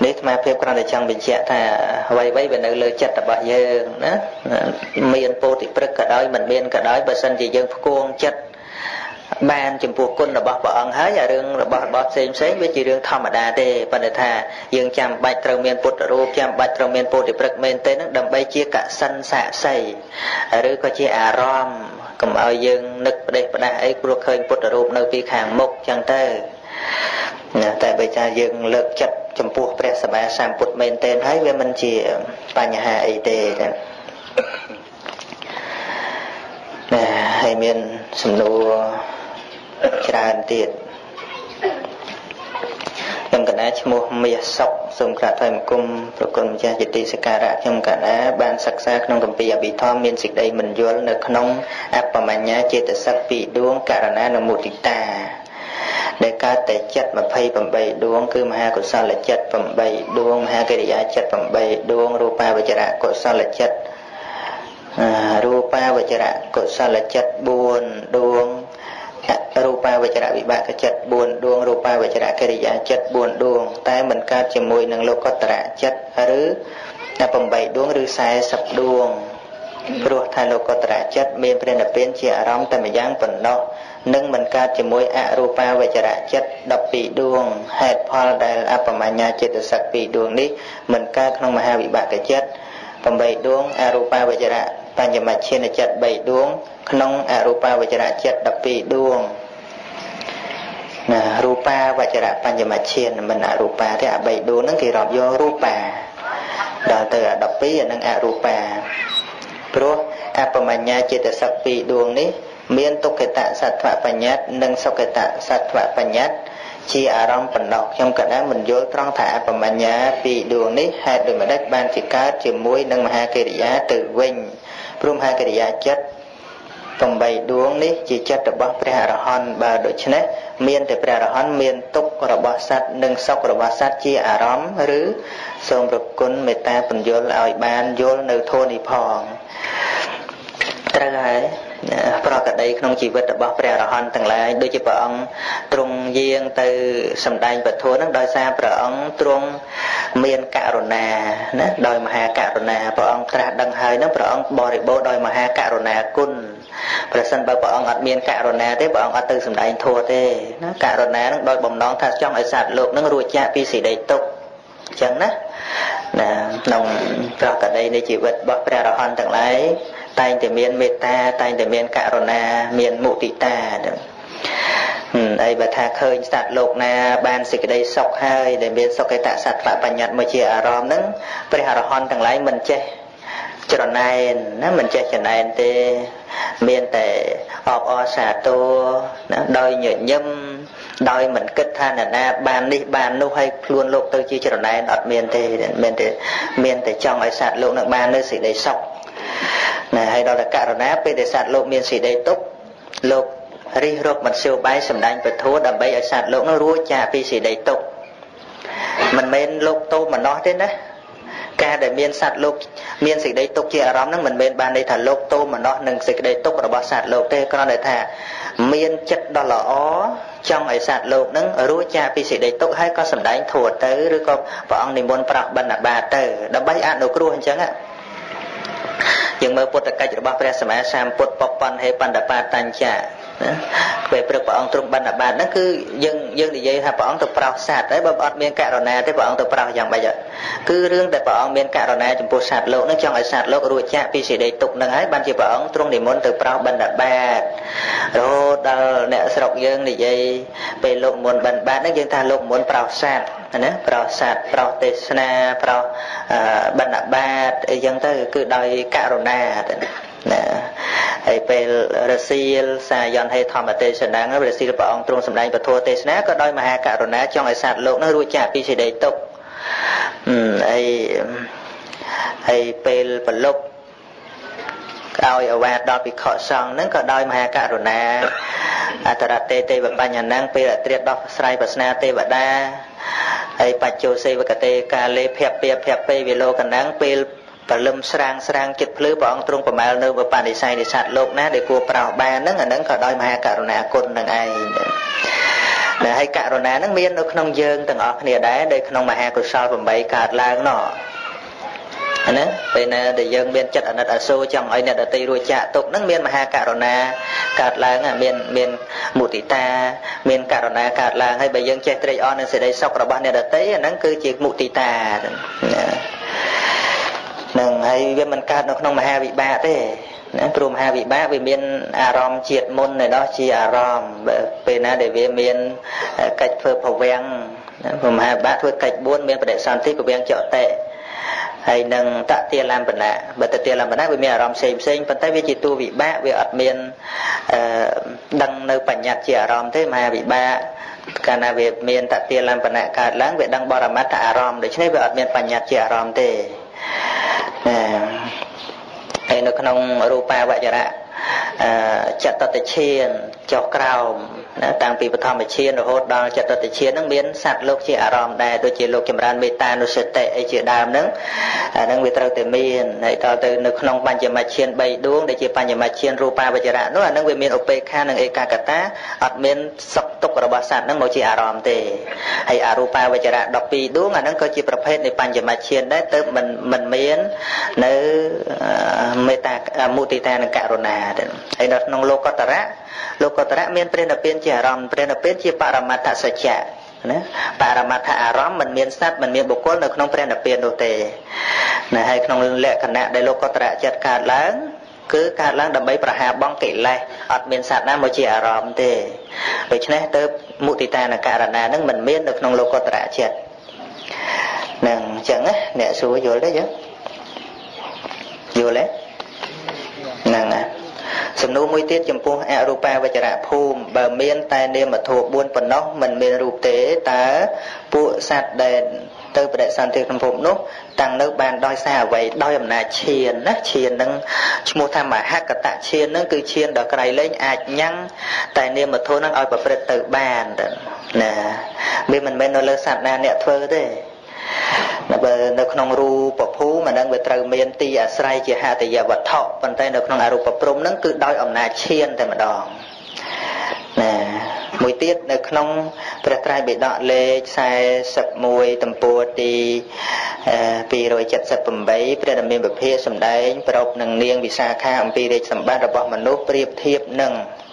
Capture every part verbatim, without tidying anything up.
នេះអាភិបគ្រាន់តែចង់បញ្ជាក់ថាអ្វីៗវានៅលើចិត្តរបស់យើងណាមានពោធិព្រឹកក៏ដោយមិនមានក៏ដោយបើសិនជាយើងផ្គងចិត្តបានចំពោះគុណរបស់ព្រះអង្គហើយអារឿងរបស់របស់ផ្សេងផ្សេងវាជារឿងធម្មតាទេប៉ុន្តែថាយើងចាំបាច់ត្រូវមានពុទ្ធរូបចាំបាច់ត្រូវមានពោធិព្រឹកមែនទេនឹងដើម្បីជាកសិនសាក្សីឬក៏ជាអារម្មណ៍កុំឲ្យយើងនឹកផ្ដេសផ្ដាស់អីព្រោះឃើញពុទ្ធរូបនៅពីខាងមុខចឹងទៅណាតែបើថាយើងលើកចិត្តចំពោះព្រះសម្មាសម្ពុទ្ធមែនទេហើយវាមិនជាបញ្ហាអីទេណាហើយមានសំណួរច្រើនទៀតខ្ញុំកណាឈ្មោះមាសសុកសូមក្រាបថ្វាយបង្គំប្រគុណម្ចាស់ជាទីសក្ការៈខ្ញុំកណាបានសិក្សាក្នុងគម្ពីរអភិធម្មមានសេចក្តីមិនយល់នៅក្នុងអបមញ្ញាចេតសិកពីរដួងករណានុមុទិតាដែលកើតតែចិត្តម្ភៃប្រាំដួងគឺមហាកុសលចិត្តប្រាំដួងមហាកិរិយាចិត្តប្រាំដួងរូបាវចរៈកុសលចិត្តរូបាវចរៈកុសលចិត្តបួនដួងរូបាវចរៈវិបាកចិត្តបួនដួងរូបាវចរៈកិរិយាចិត្តបួនដួងតែមិនកើតជាមួយនឹងលោកុត្តរៈចិត្តឬប្រាំដួងឬសែសិបដួងព្រោះថាលោកុត្តរៈចិត្តមានព្រះនិព្វានជាអារម្មណ៍តែម្យ៉ាងប៉ុណ្ណោះនឹងមិនកើតជាមួយអរូបាវចរៈចិត្តដប់ពីរដួងហេតុផលដែលអបមញ្ញាចេតសិកពីរដួងនេះមិនកើតក្នុងមហាវិបាកចិត្តប្រាំដួងអរូបាវចរៈបញ្ញមច្ឆានចិត្តបីដួងក្នុងអរូបាវចរៈចិត្តដប់ពីរដួងណារូបាវចរៈបញ្ញមច្ឆានមិនអរូបាទេអាបីដួងហ្នឹងគេរាប់យករូបាដល់ទៅអាដប់ពីរអានឹងអរូបាព្រោះអបមញ្ញាចេតសិកពីរដួងនេះមានទុក្ខតសត្វបញ្ញត្តិនិងសុខតសត្វបញ្ញត្តិជាអារម្មណ៍បណ្ដោះខ្ញុំក៏ដែរមិនយល់ត្រង់ថាអបមញ្ញាពីរដួងនេះហេតុដូចម្ដេចបានជាកើតជាមួយនឹងមហាកិរិយាទៅវិញព្រមមហាកិរិយាចិត្តប្រាំដួងនេះជាចិត្តរបស់ព្រះអរហន្តបើដូច្នេះមានតែព្រះអរហន្តមានទុក្ខរបស់សត្វនិងសុខរបស់សត្វជាអារម្មណ៍ឬសូមប្រគុណមេត្តាបញ្យល់ឲ្យបានយល់នៅធម៌នេះផងត្រូវហើយប្រកដីក្នុងជីវិតរបស់ព្រះអរហន្តទាំងឡាយដូចជាព្រះអង្គទ្រង់យាងទៅសម្ដែងពធហ្នឹងដោយសារព្រះអង្គទ្រង់មានករុណាណាដោយមហាករុណាព្រះអង្គត្រាស់ដឹងហើយហ្នឹងព្រះអង្គបរិបូរណ៍ដោយមហាករុណាគុណប្រសិនបើព្រះអង្គអត់មានករុណាទេព្រះអង្គអត់ទៅសម្ដែងធម៌ទេណាករុណាហ្នឹងដោយបំណងថាចង់ឲ្យសត្វលោកហ្នឹងរួចចាកពីសេចក្តីទុក្ខអញ្ចឹងណាណាក្នុងប្រកដីនៃជីវិតរបស់ព្រះអរហន្តទាំងឡាយតែងតែមានមេត្តាតែងតែមានករុណាមានមុទិតាហើយបើថាឃើញសត្វលោកណាបានសេចក្តីសុខហើយដែលមានសុខេតសត្វបញ្ញត្តិមកជាអារម្មណ៍ហ្នឹងព្រះអរហន្តទាំងឡាយមិនចេះច្រណែនណាមិនចេះច្រណែនទេមានតែអបអរសាទរណាដោយញញឹមដោយមិនគិតថាណានាបាននេះបាននោះឲ្យខ្លួនលោកទៅជាច្រណែនអត់មានទេមានតែមានតែចង់ឲ្យសត្វលោកនឹងបាននៅសេចក្តីសុខណាហើយដល់តែករណាពេលដែលសត្វលោកមានសេចក្តីទុក្ខលោករិះរកមធ្យោបាយសម្ដែងពធដើម្បីឲ្យសត្វលោកនោះរួចចាកពីសេចក្តីទុក្ខមិនមែនលោកតោមនោះទេណាការដែលមានសត្វលោកមានសេចក្តីទុក្ខជាអារម្មណ៍ហ្នឹងមិនមែនបានន័យថាលោកតោមនោះនឹងសេចក្តីទុក្ខរបស់សត្វលោកទេគ្រាន់តែថាមានចិត្តដ៏ល្អចង់ឲ្យសត្វលោកហ្នឹងរួចចាកពីសេចក្តីទុក្ខហើយក៏សម្ដែងធម៌ទៅឬក៏ព្រះអង្គនិមន្តប្រោះបណ្ឌបាតទៅដើម្បីអនុគ្រោះអញ្ចឹងយើងមើលពុទ្ធកិច្ចរបស់ព្រះសម្មាសម្ពុទ្ធបបន្ធហេបណ្ឌបាតញ្ចាណាពេលព្រឹកព្រះអង្គទ្រង់បណ្ឌបាតហ្នឹងគឺយើងយើងនិយាយថាព្រះអង្គទៅប្រោសសត្វហើយបើអត់មានករុណាទេព្រះអង្គទៅប្រោសយ៉ាងម៉េចគឺរឿងតែព្រះអង្គមានករុណាចំពោះសត្វលោកហ្នឹងចង់ឲ្យសត្វលោករួចចាកពីសេចក្តីទុក្ខហ្នឹងហើយបានជាព្រះអង្គទ្រង់និមន្តទៅប្រោសបណ្ឌបាតរហូតដល់អ្នកស្រុកយើងនិយាយពេលលោកមុនបណ្ឌបាតហ្នឹងយើងថាលោកមុនប្រោសសត្វណាប្រោសសត្វប្រោសទេសនាប្រោសបណ្ឌបាតអីចឹងទៅគឺដោយករុណាណាហើយពេលរសៀលសាយន្តហេធម្មទេសនារសៀលព្រះអង្គទ្រង់សម្ដែងពធទេសនាក៏ដោយមហាករុណាចង់ឲ្យសត្វលោកនោះរួចចាកពីសេចក្តីទុក្ខហើយហើយពេលប្រលប់ឲ្យអវាទដល់ភិក្ខុសង្ឃហ្នឹងក៏ដោយមហាករុណាអតរតេទេវបញ្ញណាំងពេលអត្រាដោះស្រាយប្រស្នាទេវតាហើយបច្ចោសេវកតេកាលេភពពេភពេវិលោកណាំងពេលព្រលឹមស្រាងស្រាងចិត្តភ្លឺព្រះអង្គទ្រង់ប្រមាលនៅបនិស័យនៃសត្វលោកណាដែលគួរប្រោសបានហ្នឹងអាហ្នឹងក៏ដោយមហាករុណាគុណនឹងឯង để hay cả rồi nè nó miên nó không dương từng ở kia đấy đây không mà hai của sao và bảy cả lang nọ nè đây nè để dương miên chặt ở nơi ở sâu trong ấy nè để tây ruồi chạ tục nó miên mà hai cả rồi nè cả lang à miên miên một tỷ ta miên cả rồi nè cả lang hay bây giờ chơi tây on nên sẽ đây sọc rồi bạn nè để tây nó cứ chỉ một tỷ ta nâng hay với mình cả nó không mà hai vị ba thế prum hai vị ba vì miền Aram triệt môn này đó chi Aram về na để về miền cách phơi phổ vang prum hai ba thôi cách buôn miền để sản xuất của vang chợ tệ hay nâng tạ tiền làm bẩn nè bật tiền làm bẩn nè vì miền Aram xem xem phần tay về chỉ tu vị ba về ở miền đăng nơi bản nhạc chi Aram thế mà vị ba cả na về miền tạ tiền làm bẩn nè cả láng về đăng Baramat Aram để cho nên về ở miền bản nhạc chi Aram thế hay nó không rupa vậy ra chặt tật chiên cho cao tăngពីបឋមឈានរហូតដល់ចិត្តតឈាននឹងមានសត្វលោកជាអារម្មណ៍ដែរដូចជាលោកចម្រើនមេត្តានុសតិអីជាដើមហ្នឹងអាហ្នឹងវាត្រូវតែមានហើយតទៅនៅក្នុងបញ្ចមឈានបីដួងដែលជាបញ្ចមឈានរូបាវចរៈនោះអាហ្នឹងវាមានឧបេក្ខានិងឯកាកតាអត់មានសុខទុក្ខរបស់សត្វហ្នឹងមកជាអារម្មណ៍ទេហើយអរូបាវចរៈដប់ពីរដួងអាហ្នឹងក៏ជាប្រភេទនៃបញ្ចមឈានដែរទៅមិនមិនមាននៅមេត្តាមុទិតានិងករុណាទេហើយនៅក្នុងលោកតរៈលោកកតរៈមានព្រះនិព្វានជាអារម្មណ៍ព្រះនិព្វានជាបរមត្ថសច្ចៈណាបរមត្ថអារម្មណ៍មិនមានសត្វមិនមានបុគ្គលនៅក្នុងព្រះនិព្វាននោះទេណាហើយក្នុងលក្ខណៈដែលលោកកតរៈចិត្តកើតឡើងគឺកើតឡើងដើម្បីប្រហារបង់កិលេសអត់មានសត្វណាមកជាអារម្មណ៍ទេដូច្នេះទៅមុទិតានករណានឹងមិនមាននៅក្នុងលោកកតរៈចិត្តនឹងអញ្ចឹងណាអ្នកសួរយល់ទេចឹងយល់ទេហ្នឹងណាសំណួរមួយទៀតចំពោះអរូបាវចរៈភូមិបើមានតែនាមធម៌បួនប៉ុណ្ណោះមិនមានរូបទេតើពួកសត្វដែលទៅបដិសន្ធិក្នុងភពនោះតាំងនៅបានដោយសារអ្វីដោយអំណាចឈានណាឈាននឹងឈ្មោះថាមហកតឈាននឹងគឺឈានដល់ក្រៃលែងអាចញ៉ាំងតែនាមធម៌នឹងឲ្យប្រព្រឹត្តទៅបានណាវាមិនមែននៅលើសត្វណាអ្នកធ្វើទេបើនៅក្នុងរូបភូមិអានឹងវាត្រូវមានទីអាស្រ័យជាហត្ថយវត្ថុប៉ុន្តែនៅក្នុងអរូបព្រំហ្នឹងគឺដោយអំណាចឈានតែម្ដងណាមួយទៀតនៅក្នុងព្រះត្រៃបិដកលេខសែសិបមួយទំព័រទីពីររយเจ็ดสิบแปดព្រះរាមាវិភាសម្ដែងប្រពនឹងនាងវិសាខាអំពីរាជសម្បត្តិរបស់មនុស្សប្រៀបធៀបនឹង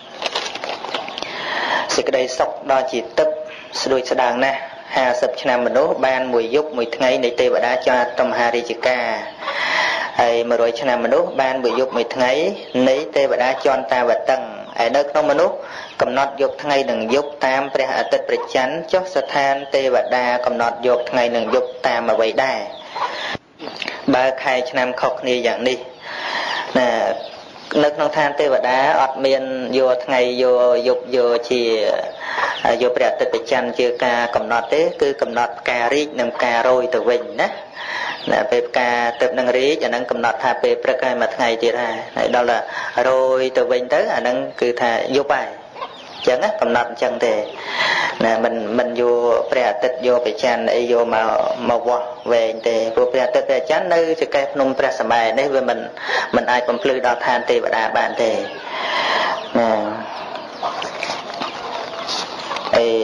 សេចក្តីសុខដ៏ជាទឹកស្ដួយស្ដាងណាស់ห้าสิบឆ្នាំមនុស្សបានមួយយប់មួយថ្ងៃនៃទេវតាចតុមហារាជការហើយមួយរយឆ្នាំមនុស្សបានមួយយប់មួយថ្ងៃនៃទេវតាចន្តាវតឹងហើយនៅក្នុងមនុស្សកំណត់យកថ្ងៃនិងយប់តាមព្រះអាទិត្យព្រះច័ន្ទចុះស្ថានទេវតាកំណត់យកថ្ងៃនិងយប់តាមអ្វីដែរបើខែឆ្នាំខុសគ្នាយ៉ាងនេះណានៅក្នុងឋានទេវតាអត់មានយកថ្ងៃយកយប់យកជាយកព្រះអាទិត្យព្រះច័ន្ទជាការកំណត់ទេគឺកំណត់ការរីកនិងការរយទៅវិញណាណាពេលការទៅនឹងរីកអានឹងកំណត់ថាពេលព្រឹកហើយមួយថ្ងៃទៀតហើយដល់រយទៅវិញទៅអានឹងគឺថាយប់ហើយអញ្ចឹងណាកំណត់អញ្ចឹងទេណាមិនមិនយកព្រះអាទិត្យយកព្រះច័ន្ទអីយកមកមកវាស់វែងទេព្រោះព្រះអាទិត្យព្រះច័ន្ទនៅចកេះភ្នំព្រះសម្បែនេះវាមិនមិនអាចបំភ្លឺដល់ឋានទេវតាបានទេណាអី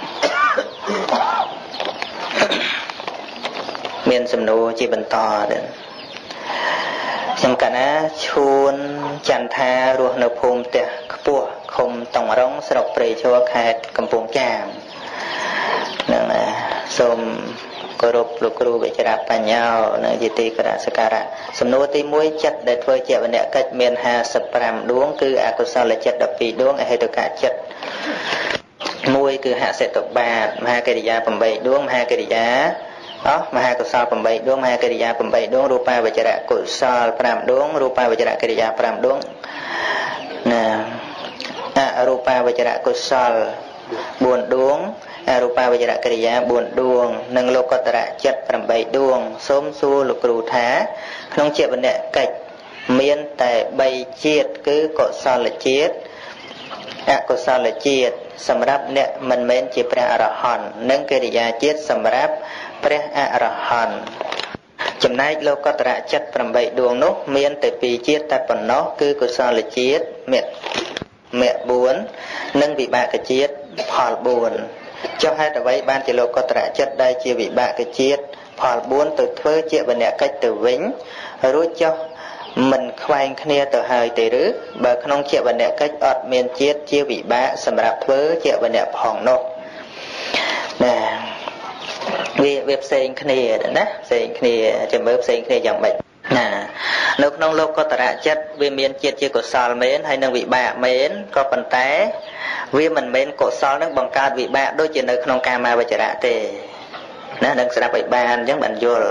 មានសំណួរជាបន្តទៀតខ្ញុំកណាឈួនចន្ទថារស់នៅភូមិផ្ទះខ្ពស់ឃុំតង្រងស្រុកព្រៃឈរខេត្តកំពង់ចាមហ្នឹងណាសូមគោរពលោកគ្រូវិជ្ជបញ្ញោនៅជាទីគោរពសក្ការៈសំណួរទីមួយចិត្តដែលធ្វើជាវនកិច្ចមានห้าสิบห้าដួងគឺអកុសលចិត្តដប់ពីរដួងអហេតុកៈចិត្តមួយគឺហសិតុបាតមហាកិរិយាeightដួងមហាកិរិយាអស់មហាកុសលeightដួងមហាកិរិយាeightដួងរូបាវចរៈកុសលfiveដួងរូបាវចរៈកិរិយាfiveដួងណាអរូបាវចរៈកុសលfourដួងអរូបាវចរៈកិរិយាfourដួងនិងលោកតរៈចិត្តeightដួងសូមសួរលោកគ្រូថាក្នុងជាវនកិច្ចមានតែ3ជាតិគឺកុសលជាតិអកុសលជាតិសម្រាប់អ្នកមិនមែនជាព្រះអរហន្តនិងកិរិយាជាតិសម្រាប់ព្រះអរហន្តចំណែកលោកតរៈចិត្តeightដួងនោះមានតែពីរជាតិតែប៉ុណ្ណោះគឺកុសលជាតិមគ្គមគ្គfourនិងវិបាកជាតិផលfour cho hai tờ vây ban chỉ lô có trả chất đây chia bị bạ cái chiết phò bốn từ thơ chia bên nè cách từ vĩnh rồi cho mình khoan kia từ hai tỷ rưỡi bà không chia bên nè cách ọt miền chiết chia bị bạ sầm rạp thơ chia bên nè phòng nô nè vì việc xây kia đó xây kia chấm bớt xây kia chẳng bệnh nè lúc nông lô có trả chất vì miền chiết chia của sal mến hay năng bị bạ mến có phần té vì mình mến cổ sal nó bằng cao bị bạ đôi chuyện nơi không cam mà về trả tề nó đang sẽ bị bàn giống bạn vô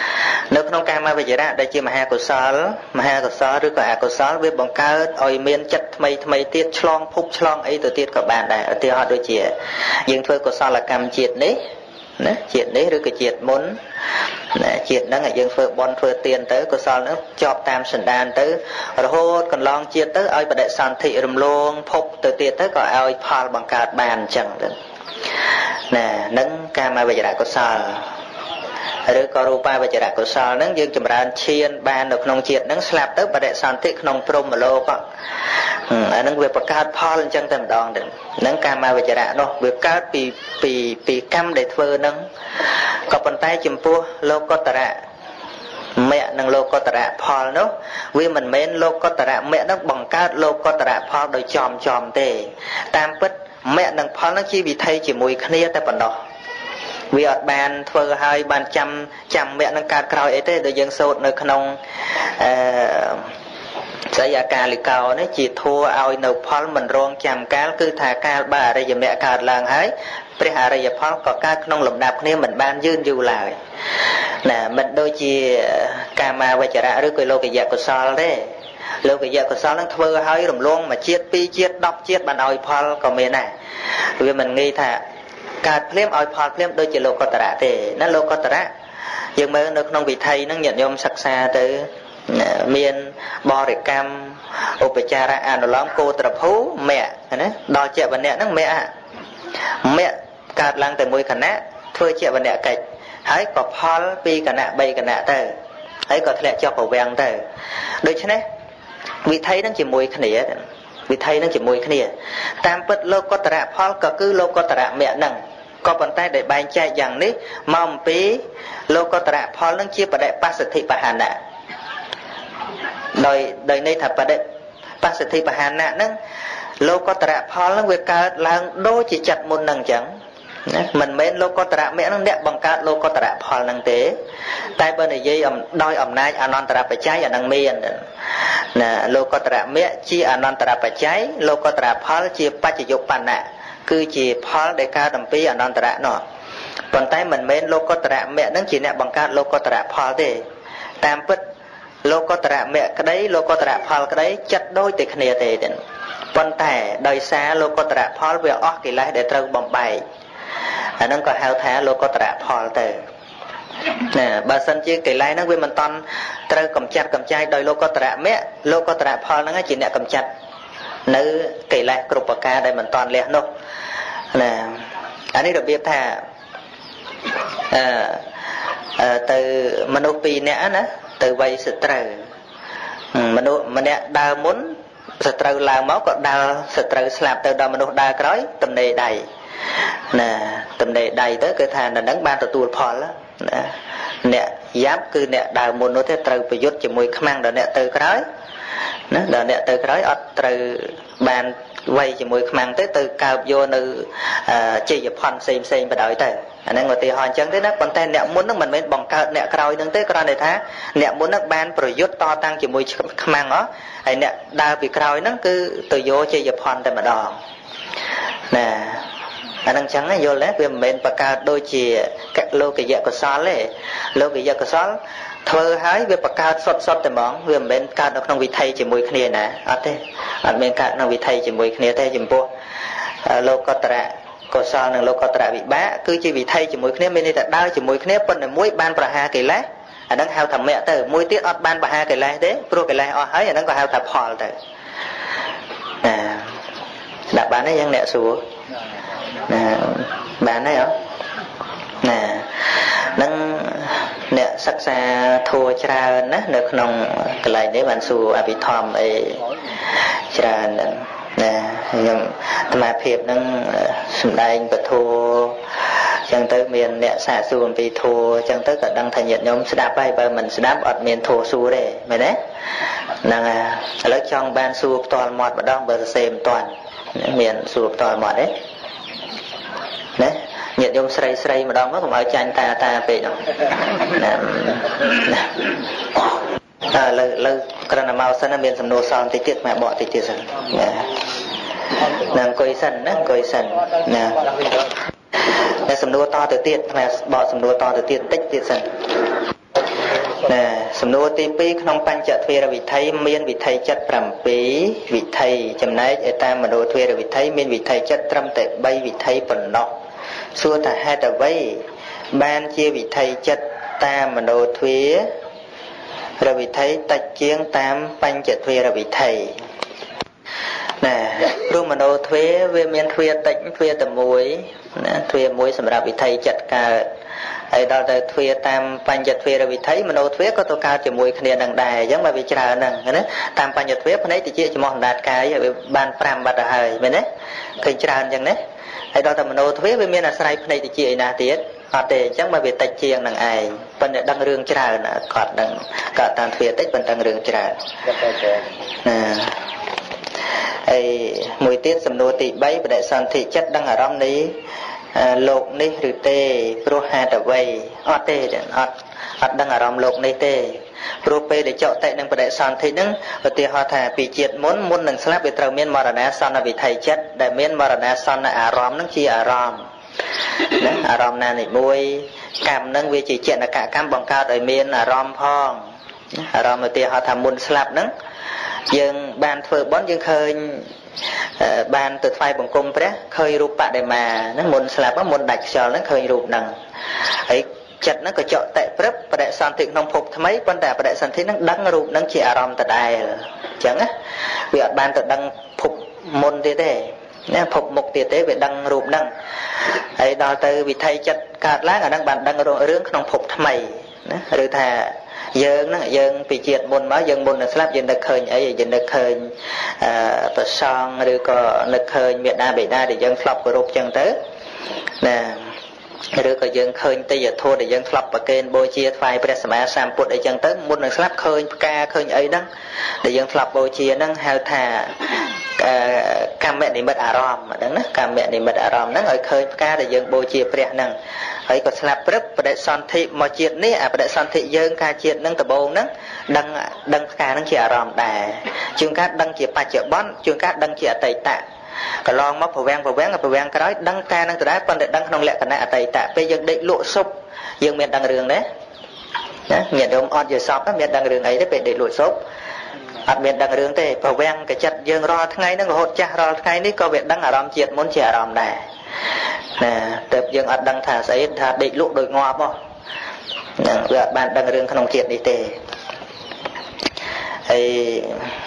nếu không cam mà về trả đây chỉ mà hai cổ sal mà hai cổ salឬក៏ cổ sal វាបង្កើតឲ្យមានចិត្តថ្មីថ្មីទៀតឆ្លងភពឆ្លងអីទៅទៀតក៏បានដែរឧទាហរណ៍ដូចជាយើងធ្វើកុសលកម្មជាតិនេះណាជាតិនេះឬក៏ជាតិមុនណាជាតិហ្នឹងឲ្យយើងធ្វើបន់ធ្វើទានទៅកុសលហ្នឹងជាប់តាមសន្តានទៅរហូតកន្លងជាតិទៅឲ្យបដិសន្ធិរំលងភពទៅទៀតទៅក៏ឲ្យផលបង្កើតបានអញ្ចឹងទៅណានឹងកាមវិជ្ជាកុសលឬក៏រូបាវិជ្ជាកុសលហ្នឹងយើងចម្រើនឈានបាននៅក្នុងជាតិហ្នឹងស្លាប់ទៅបដិសន្ធិក្នុងព្រហ្មលោកអាហ្នឹងវាបង្កើតផលអញ្ចឹងតែម្ដងទៅហ្នឹងកាមវិជ្ជានោះវាកើតពីពីពីកម្មដែលធ្វើហ្នឹងក៏ប៉ុន្តែចំពោះលោកុត្តរៈមគ្គនិងលោកុត្តរៈផលនោះវាមិនមែនលោកុត្តរៈមគ្គហ្នឹងបង្កើតលោកុត្តរៈផលដោយចំចំទេតាមពិតមគ្គនិងផលហ្នឹងជាវិធីជាមួយគ្នាតែប៉ុណ្ណោះវាអត់បានធ្វើឲ្យបានចាំចាំមគ្គនឹងកើតក្រោយអីទេដូចយើងសូត្រនៅក្នុងអឺស្អីអាកាលិកោនេះជាធัวឲ្យនៅផលមិនរងចាំកាលគឺថាកាលបើអរិយមគ្គកើតឡើងហើយព្រះអរិយផលក៏កើតក្នុងលំដាប់គ្នាមិនបានយឺនយូរឡើយណាមិនដូចជាកាមាវចរៈឬក៏លោកយៈកុសលទេលោកយៈកុសលនឹងធ្វើឲ្យរំលងមួយជាតិពីរជាតិដប់ជាតិបានឲ្យផលក៏មានដែរវាមិនងាយថាកើតភ្លាមឲ្យផលភ្លាមដូចជាលោកុត្តរៈទេណាលោកុត្តរៈយើងមើលនៅក្នុងវិថីហ្នឹងញាតិញោមសិក្សាទៅមានបរិកម្មឧបចារៈអនុឡំគោត្រភូមគ្គណាដល់ជាវណ្ណៈហ្នឹងមគ្គមគ្គកើតឡើងតែមួយគណៈធ្វើជាវណ្ណៈកិច្ចហើយក៏ផលពីគណៈបីគណៈទៅហើយក៏ធ្លាក់ចុះប្រវាំងទៅដូច្នេះវិថីហ្នឹងជាមួយគ្នាវិថីហ្នឹងជាមួយគ្នាតាមពិតលោកុត្តរៈផលក៏គឺលោកុត្តរៈមគ្គហ្នឹងក៏ប៉ុន្តែដែលបែងចែកយ៉ាងនេះមកអំពីលោកុត្តរៈផលហ្នឹងជាបដិបស្សទ្ធិបហានៈដោយដោយន័យថាបដិបស្សទ្ធិបហានៈហ្នឹងលោកុត្តរៈផលហ្នឹងវាកើតឡើងដូចជាចិត្តមុនហ្នឹងអញ្ចឹងណាមិនមែនលោកុត្តរៈមគ្គហ្នឹងអ្នកបង្កើតលោកុត្តរៈផលហ្នឹងទេតែបើនិយាយដោយអំណាចអនន្តរបច្ច័យអាហ្នឹងមានណាលោកុត្តរៈមគ្គជាអនន្តរបច្ច័យលោកុត្តរៈផលជាបច្ចយុបណ្ណៈគឺជាផលដែលកើតអំពីអនន្តរៈនោះប៉ុន្តែមិនមែនលោកុត្តរៈមគ្គហ្នឹងជាអ្នកបង្កើតលោកុត្តរៈផលទេតាមពិតលោកុត្តរៈមគ្គក្តីលោកុត្តរៈផលក្តីចិត្តដូចតែគ្នាទេប៉ុន្តែដោយសារលោកុត្តរៈផលវាអស់កិលេសដែលត្រូវបំបែកអាហ្នឹងក៏ហៅថាលោកុត្តរៈផលទៅណាបើសិនជាកិលេសហ្នឹងវាមិនតន់ត្រូវកម្ចាត់កម្ចាយដោយលោកុត្តរៈមគ្គលោកុត្តរៈផលហ្នឹងជាអ្នកកម្ចាត់នៅកិលេសគ្រប់ប្រការដែលមិនតន់លះនោះណាអានេះរបៀបថាអឺទៅមនុស្សពីរនាក់ណាទៅវ័យសត្រូវមនុស្សម្នាក់ដើរមុនសត្រូវឡើងមកក៏ដើរសត្រូវស្លាប់ទៅដល់មនុស្សដើរក្រោយទំនេរដៃណាទំនេរដៃទៅគឺថានៅនឹងបានទទួលផលណាអ្នកយ៉ាប់គឺអ្នកដើរមុននោះទេត្រូវប្រយុទ្ធជាមួយខ្មាំងដល់អ្នកទៅក្រោយណាដល់អ្នកទៅក្រោយអត់ត្រូវបានវ័យជាមួយខ្មាំងទេទៅកើបយកនៅជ័យផនផ្សេងផ្សេងបដ ாய் ទៅអាហ្នឹងឧទាហរណ៍អញ្ចឹងទេណាប៉ុន្តែអ្នកមុនហ្នឹងមិនមែនបង្កើតអ្នកក្រោយហ្នឹងទេគ្រាន់តែថាអ្នកមុនហ្នឹងបានប្រយុទ្ធតតាំងជាមួយខ្មាំងហ៎ហើយអ្នកដើរពីក្រោយហ្នឹងគឺទៅយកជ័យផនតែម្ដងណាអាហ្នឹងអញ្ចឹងយល់ទេវាមិនមែនបង្កើតដូចជាលោកយៈកុសលទេលោកយៈកុសលធ្វើហើយវាបង្កើតសុទ្ធសុទ្ធតែហ្មងវាមិនមែនកើតនៅក្នុងវិថីជាមួយគ្នាណាអត់ទេអត់មានកើតក្នុងវិថីជាមួយគ្នាទេចំពោះលោកុត្តរៈកុសលនិងលោកុត្តរៈវិបាកគឺជាវិថីជាមួយគ្នាមានន័យថាដើរជាមួយគ្នាប៉ុន្តែមួយបានប្រហារកិលេសអាហ្នឹងហៅថាមគ្គទៅមួយទៀតអត់បានប្រហារកិលេសទេព្រោះកិលេសអស់ហើយអាហ្នឹងក៏ហៅថាផលទៅណាស្ដាប់បានទេយ៉ាងអ្នកសួរណាបានទេអត់ណានឹងអ្នកសិក្សាធัวច្រើនណានៅក្នុងកន្លែងនេះបានសួរអភិធម្មអីច្រើនណា nhưng mà phiệp nâng xung đai bật thua chẳng tới miền nẹ xả xuồng vì thua chẳng tới cả đăng thành nhiệt nhóm sẽ đáp bay và mình sẽ đáp ọt miền thua xua đây mày đấy nàng à lấy trong ban xua toàn mọt và đông bờ xem toàn miền xua toàn mọt đấy đấy nhiệt nhóm sray sray mà đông nó cũng ở chanh ta ta về đó à lời lời cái nào màu xanh miền sầm nô son thì tiết mà bỏ thì tiết rồi nàng coi sần đó coi sần nè nè sầm nô to từ tiết mà bỏ sầm nô to từ tiết tích tiết sần nè sầm nô tí pi không pan chợ thuê là vị thấy miên vị thấy chất trầm pí vị thầy chấm nấy ở ta mà đồ thuê là vị thấy miên vị thấy chất trầm tệ bay vị thấy phần nọ xua ta hai tờ bay ban chia vị thấy chất ta mà đồ thuê rồi vị thấy tạch chiếng tam pan chợ thuê là vị thầy nè luôn mà đồ thuê về miền thuê tạch thuê tầm muối thuê muối sầm rạp vị thầy chặt cả ấy đó là thuê tam pan chặt thuê rồi vị thấy mà đồ thuê có tô cao chỉ muối khné đằng đài giống mà vị trà nằng cái đấy tam pan chặt thuê phần ấy thì chỉ cho mòn đạt cái ban pram bát hơi bên đấy cây trà chẳng đấy ấy đó là mà đồ thuê về miền là sai phần ấy thì chỉ na tiết họ để chẳng mà vị tạch chiêng đằng ai phần này đằng rương trà nè cọt đằng cọt tam thuê tích phần đằng rương trà nè ấy mùi tiết sầm nô tị bấy và đại sản thị chất đang ở trong ní lục ní rư tê pro hai tờ vây ọt tê ọt ọt đang ở trong lục ní tê pro pê để chọn tại năng và đại sản thị nâng và tiền họ thả bị triệt muốn muốn nâng slap về trầu miên marana son là vì thầy chất đại miên marana son là aram nâng chi aram aram na này mùi cam nâng vì chỉ chuyện là cả cam bằng cao đời miên aram phong aram và tiền họ thả muốn slap nâng dương ban phơi bón dương khơi ban từ phai bằng cung đấy khơi rụp bạ để mà nó muốn slap nó muốn đạch cho nó khơi rụp nằng ấy chặt nó có chọn tại prep và đại sản thị nông phục mấy vấn đề và đại sản thị nó đăng rụp nó chỉ aram từ đài chẳng á vì ban từ đăng phục môn thế thế nè phục mục tiệt tế về đăng rụp nằng ấy đó từ vì thay chặt cạt lá ở đăng bàn đăng rương nông phục mấy rồi thà dương nó dương bị triệt môn máu dương môn là slap dương được khơi ấy dương được khơi và son rồi có được khơi miền Nam bị đa để dương flop của rụp chân tới nè rồi có dương khơi tây giờ thua để dương flop và kênh bôi chia phai presma sam put để chân tới môn là slap khơi ca khơi ấy đó để dương flop bôi chia nó hao thà cam mẹ này mất aram mà đó cam mẹ này mất aram nó ở khơi ca để dương bôi chia pre năng ấy có slap prep và đại sản thị mà triệt ní à đại sản thị dương ca triệt nâng tập bồn nâng đăng đăng ca nâng chỉ aram đà chương cát đăng chỉ ba triệu bón chương cát đăng chỉ tây tạ cả lon móc phù vang phù vang phù vang cái đó đăng ca nâng từ đá con để đăng không lẽ cái này tây tạ bây giờ định lộ sụp dương miền đăng đường đấy miền đông on giờ sọp á miền đăng đường ấy đấy về để lộ sụp ở miền đăng đường thế phù vang cái chặt dương ro ngay nó hột cha ro ngay ní có việc đăng aram triệt muốn chỉ aram đà nè tập dương ở đăng thả giấy thả định lụ đôi ngoa po nè bạn đăng rương không triệt đi tề ấy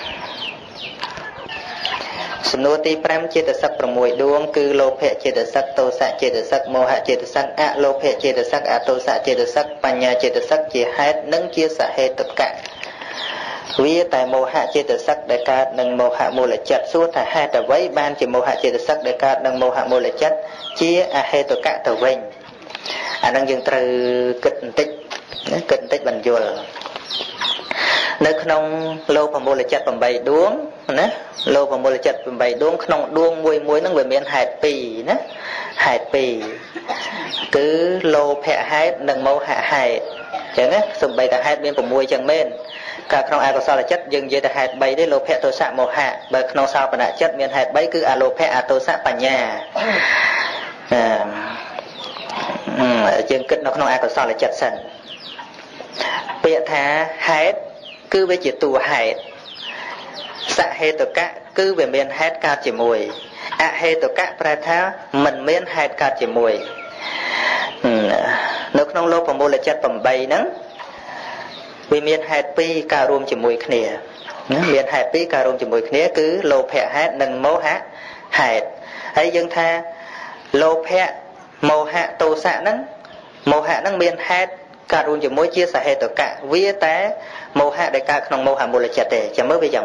snu ti pram chia từ sắc mùi đuông cư lô phệ chia từ sắc tô xạ chia từ sắc mô hạ chia từ sắc a lô phệ chia từ sắc a tô xạ chia từ sắc panya chia từ sắc chia hết nâng chia xạ hết tất cả vì tại mô hạ chia từ sắc đại ca nâng mô hạ mô là chất suốt thả hai tờ vấy ban chỉ mô hạ chia từ sắc đại ca nâng mô hạ mô là chất chia a hết tất cả tờ vinh à nâng dừng từ kịch tích kịch tích bằng dùa nơi không lô và mô là chất bằng bầy đuống nè lô và mô là chất bằng bầy đuống không đuông muối muối nó người miền hạt pì nè hạt pì cứ lô phẹ hạt nâng mô hạ hạt chẳng á sum bầy ta hạt miền của muối chẳng men cả không ai có sao là chất dừng dây ta hạt bầy đấy lô phẹ tô xạ mô hạ bởi không sao mà đã chất miền hạt bấy cứ a lô phẹ a tô xạ bà nhà à chương kích nó không ai có sao là chất sần bịa thả hạt cứ với chỉ tù hạt xạ hê tổ cả cứ về miền hạt cao chỉ mùi ạ hê tổ cả pra thá mình miền hạt cao chỉ mùi nếu không lâu phòng mô là chất phẩm bày nắng vì miền hạt pi cao rùm chỉ mùi khnia miền hạt pi cao rùm chỉ mùi khnia cứ lô phẹ hạt nâng mô hạt hạt ấy dân tha lô phẹ mô hạ tô xạ nắng mô hạ nắng miền hạt cả rùm chỉ mùi chia xạ hê tổ cả vía té mô hạ đại ca không mô hạ mô là chặt để chả mới về dạng bệnh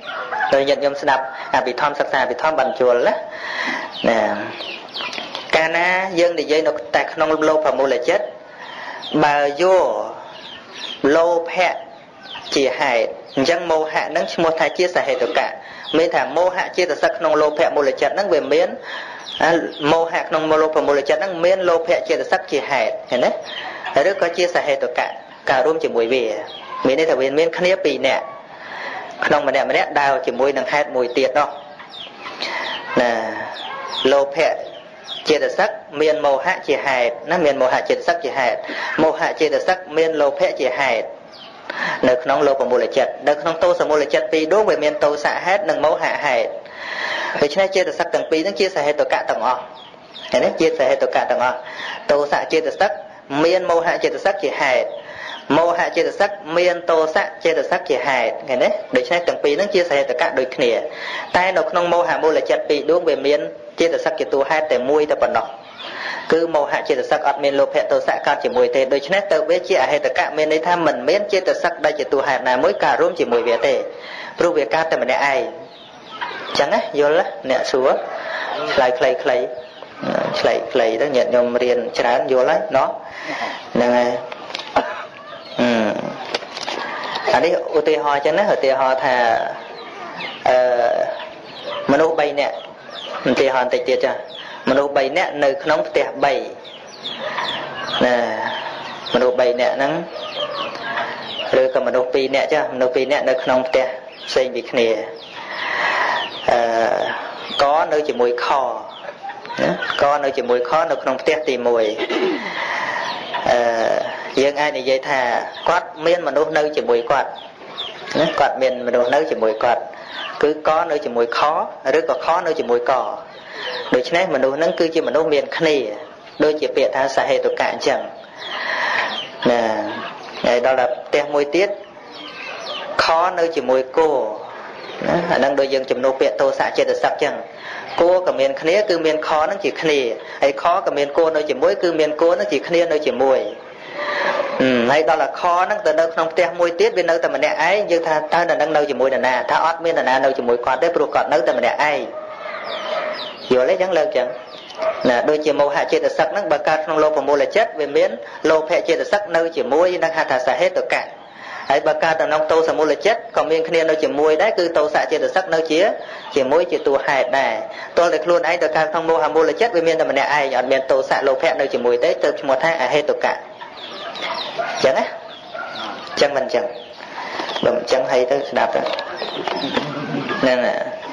Tôi nhận nhôm đập à bị thom sắc xa bị thom bàn chùa lá nè cana dương thì dây nó tại không lô và mua là chết bà vô lô phe chỉ hại dân mô hạ nắng một thái chia sẻ hệ tất cả mấy thằng mô hạ chia sẻ không lô phe mua là chết nắng về miến mô hạ không lô và mua là chết nắng miến lô phe chia sẻ chỉ hại ห็นđấy rất có chia sẻ hệ tất cả cả room chỉ mùi về miến đây là miến miến khné pì nè không mà nè mà nè đào chỉ mùi đằng hạt mùi tiệt đó nè lô phe chia được sắc miền màu hạ chỉ hạt nó miền màu hạ chia sắc chỉ hạt màu hạ chia được sắc miền lô phe chỉ hạt nơi không lô còn mua lại chật nơi không tô sẽ mua lại chật pi đối với miền tô xạ hết nâng màu hạ hạt vì thế chia được sắc tầng pi nó chia sẻ hết tất cả tầng ọ thế đấy chia sẻ hết tất cả tầng ọ tô xạ chia được sắc miền màu hạ chia được sắc chỉ hạt màu hạ chia được sắc miền tô xạ chia được sắc chỉ hạt thế đấy để cho tầng pi nó chia sẻ tất cả đôi kia tay nó không màu hạ mua lại chật pi đối với miền chia được sắc chỉ tu haiแต่មួយតែប៉ុណ្ណោះគឺមោហៈចេតសិកអត់មានលោភៈទោសៈកើតជាមួយទេដូច្នេះទៅវាជាអហេតុកៈមានន័យថាមិនមានចេតសិកដែលជាtuហេតុណាមួយកើតរួមជាមួយវាទេព្រោះវាកើតតែម្នាក់ឯងអញ្ចឹងណាយល់អ្នកសួរឆ្លើយខ្លីៗឆ្លើយខ្លីទៅញាតិញោមរៀនច្រើនយល់ហើយណោះហ្នឹងហើយអឺអានេះឧទាហរណ៍អញ្ចឹងណាឧទាហរណ៍ថាអឺមនុស្ស3នាក់ឧទាហរណ៍តិចទៀតចាមនុស្ស3នាក់នៅក្នុងផ្ទះ3ណាមនុស្ស3នាក់ហ្នឹងឬក៏មនុស្ស2នាក់ចាមនុស្ស2នាក់នៅក្នុងផ្ទះផ្សេងពីគ្នាអឺកនៅជាមួយខណាកនៅជាមួយខនៅក្នុងផ្ទះទី1អឺយើងអាចនិយាយថាគាត់មានមនុស្សនៅជាមួយគាត់ណាគាត់មានមនុស្សនៅជាមួយគាត់គឺកនៅជាមួយខឬក៏ខនៅជាមួយកដូច្នេះមនុស្សហ្នឹងគឺជាមនុស្សមានគ្នាដូចជាពាក្យថាសហេតុកៈអញ្ចឹងណាហើយដល់ដល់ផ្ទះមួយទៀតខនៅជាមួយគោណាអាហ្នឹងដូចយើងចំនួនពាក្យទោសៈចេតសិកអញ្ចឹងគោក៏មានគ្នាគឺមានខហ្នឹងជាគ្នាហើយខក៏មានគោនៅជាមួយគឺមានគោហ្នឹងជាគ្នានៅជាមួយហើយដល់តែខហ្នឹងទៅនៅក្នុងផ្ទះមួយទៀតវានៅតែម្នាក់ឯងយើងថាតើនៅនឹងនៅជាមួយនរណាថាអត់មាននរណានៅជាមួយគាត់ទេព្រោះគាត់នៅតែម្នាក់ឯងយល់ទេចឹងលើកចឹងណាដូចជាមោហៈចេតសិកហ្នឹងបើកើតក្នុងលោកប្រមូលចិត្តវាមានលោភៈចេតសិកនៅជាមួយនឹងហៅថាសហេតុកៈហើយបើកើតក្នុងទោសមូលចិត្តក៏មានគ្នានៅជាមួយដែរគឺទោសៈចេតសិកនៅជាជាមួយជាតួហេតុដែរទោះតែខ្លួនឯងទៅកើតក្នុងមោហៈមូលចិត្តវាមានតែម្នាក់ឯងអត់មានទោសៈលោភៈនៅជាមួយទេទៅឈ្មោះថាអហេតុកៈចឹងណាចឹងមិនចឹងបើមិនចឹងហើយទៅស្ដាប់ទៅហ្នឹងអឺ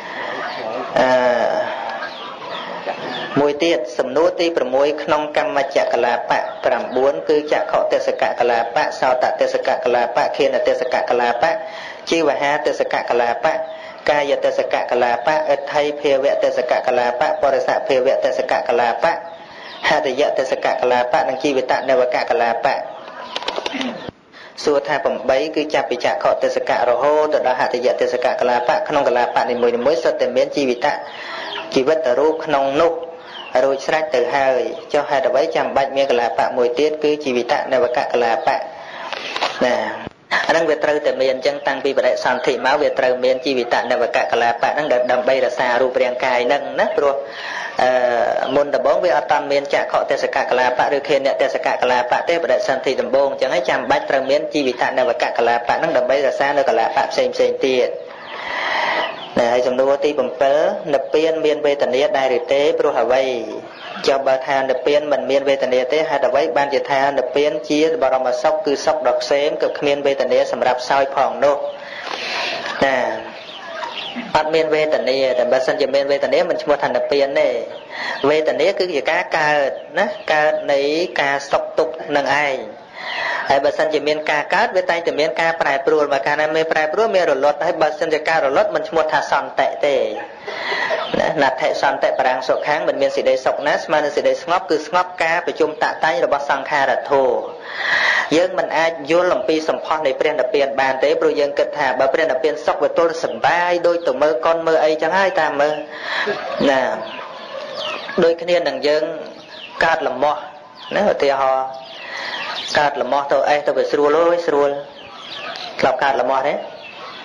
មួយទៀតសំណួរទី6ក្នុងកម្មចក្រឡាបៈ9គឺចក្ខុទេសកកលាបៈសោតទេសកកលាបៈខេនទេសកកលាបៈជីវហាទេសកកលាបៈកាយទេសកកលាបៈអថៃភាវៈទេសកកលាបៈបរិសៈភាវៈទេសកកលាបៈហតយៈទេសកកលាបៈនិងជីវិតនវកកលាបៈសួរថា8គឺចាប់ពីចក្ខុទេសករហូតទៅដល់ហតយៈទេសកកលាបៈក្នុងកលាបៈនីមួយៗសុទ្ធតែមានជីវិតជីវិតរូបក្នុងនោះរួចស្រេចទៅហើយចុះហេតុអ្វីចាំបាច់មានកលាបៈមួយទៀតគឺជីវិតនវកកលាបៈណាអាហ្នឹងវាត្រូវតែមានអញ្ចឹងតាំងពីបរិសន្ធិមកវាត្រូវមានជីវិតនវកកលាបៈហ្នឹងដើម្បីរក្សារូបរាងកាយហ្នឹងណាព្រោះអឺមុនដំបូងវាអត់តាន់មានចក្ខុទេសកកលាបៈឬខេនទេសកកលាបៈទេបរិសន្ធិដំបូងអញ្ចឹងហើយចាំបាច់ត្រូវមានជីវិតនវកកលាបៈហ្នឹងដើម្បីរក្សានៅកលាបៈផ្សេងផ្សេងទៀតណាហើយសំណួរទី7និព្វានមានវេទនាដែរឬទេព្រោះអ្វីចុះបើថានិព្វានមិនមានវេទនាទេហេតុអ្វីបានជាថានិព្វានជាបរមសុខគឺសុខដ៏ផ្សេងក៏គ្មានវេទនាសម្រាប់សោយផងនោះណាអត់មានវេទនាតែបើសិនជាមានវេទនាមិនឈ្មោះថានិព្វានទេវេទនាគឺជាការកើតណាកើតនៃការសុខទុក្ខនឹងឯងហើយបើសិនជាមានការកើតវាតែងតែមានការប្រែប្រួលបើកាលណាមានប្រែប្រួលមានរលត់ហើយបើសិនជាការរលត់មិនឈ្មោះថាសន្តិទេណាណដ្ឋិសន្តិបរាំងសុខាំងមិនមានសេចក្តីសុខណាស្មើនឹងសេចក្តីស្ងប់គឺស្ងប់ការប្រជុំតាក់តែងរបស់សង្ខារធម៌យើងមិនអាចយល់អំពីសម្ផស្សនៃព្រះនិព្វានបានទេព្រោះយើងគិតថាបើព្រះនិព្វានសុខវាទល់សប្បាយដូចទៅមើលកុនមើលអីចឹងហើយតាមមើលណាដូចគ្នានឹងយើងកើតលំមាស់ណាឧទាហរណ៍កើតលំមាស់ទៅអេសទៅវាស្រួលអើយស្រួលធ្លាប់កើតលំមាស់ទេ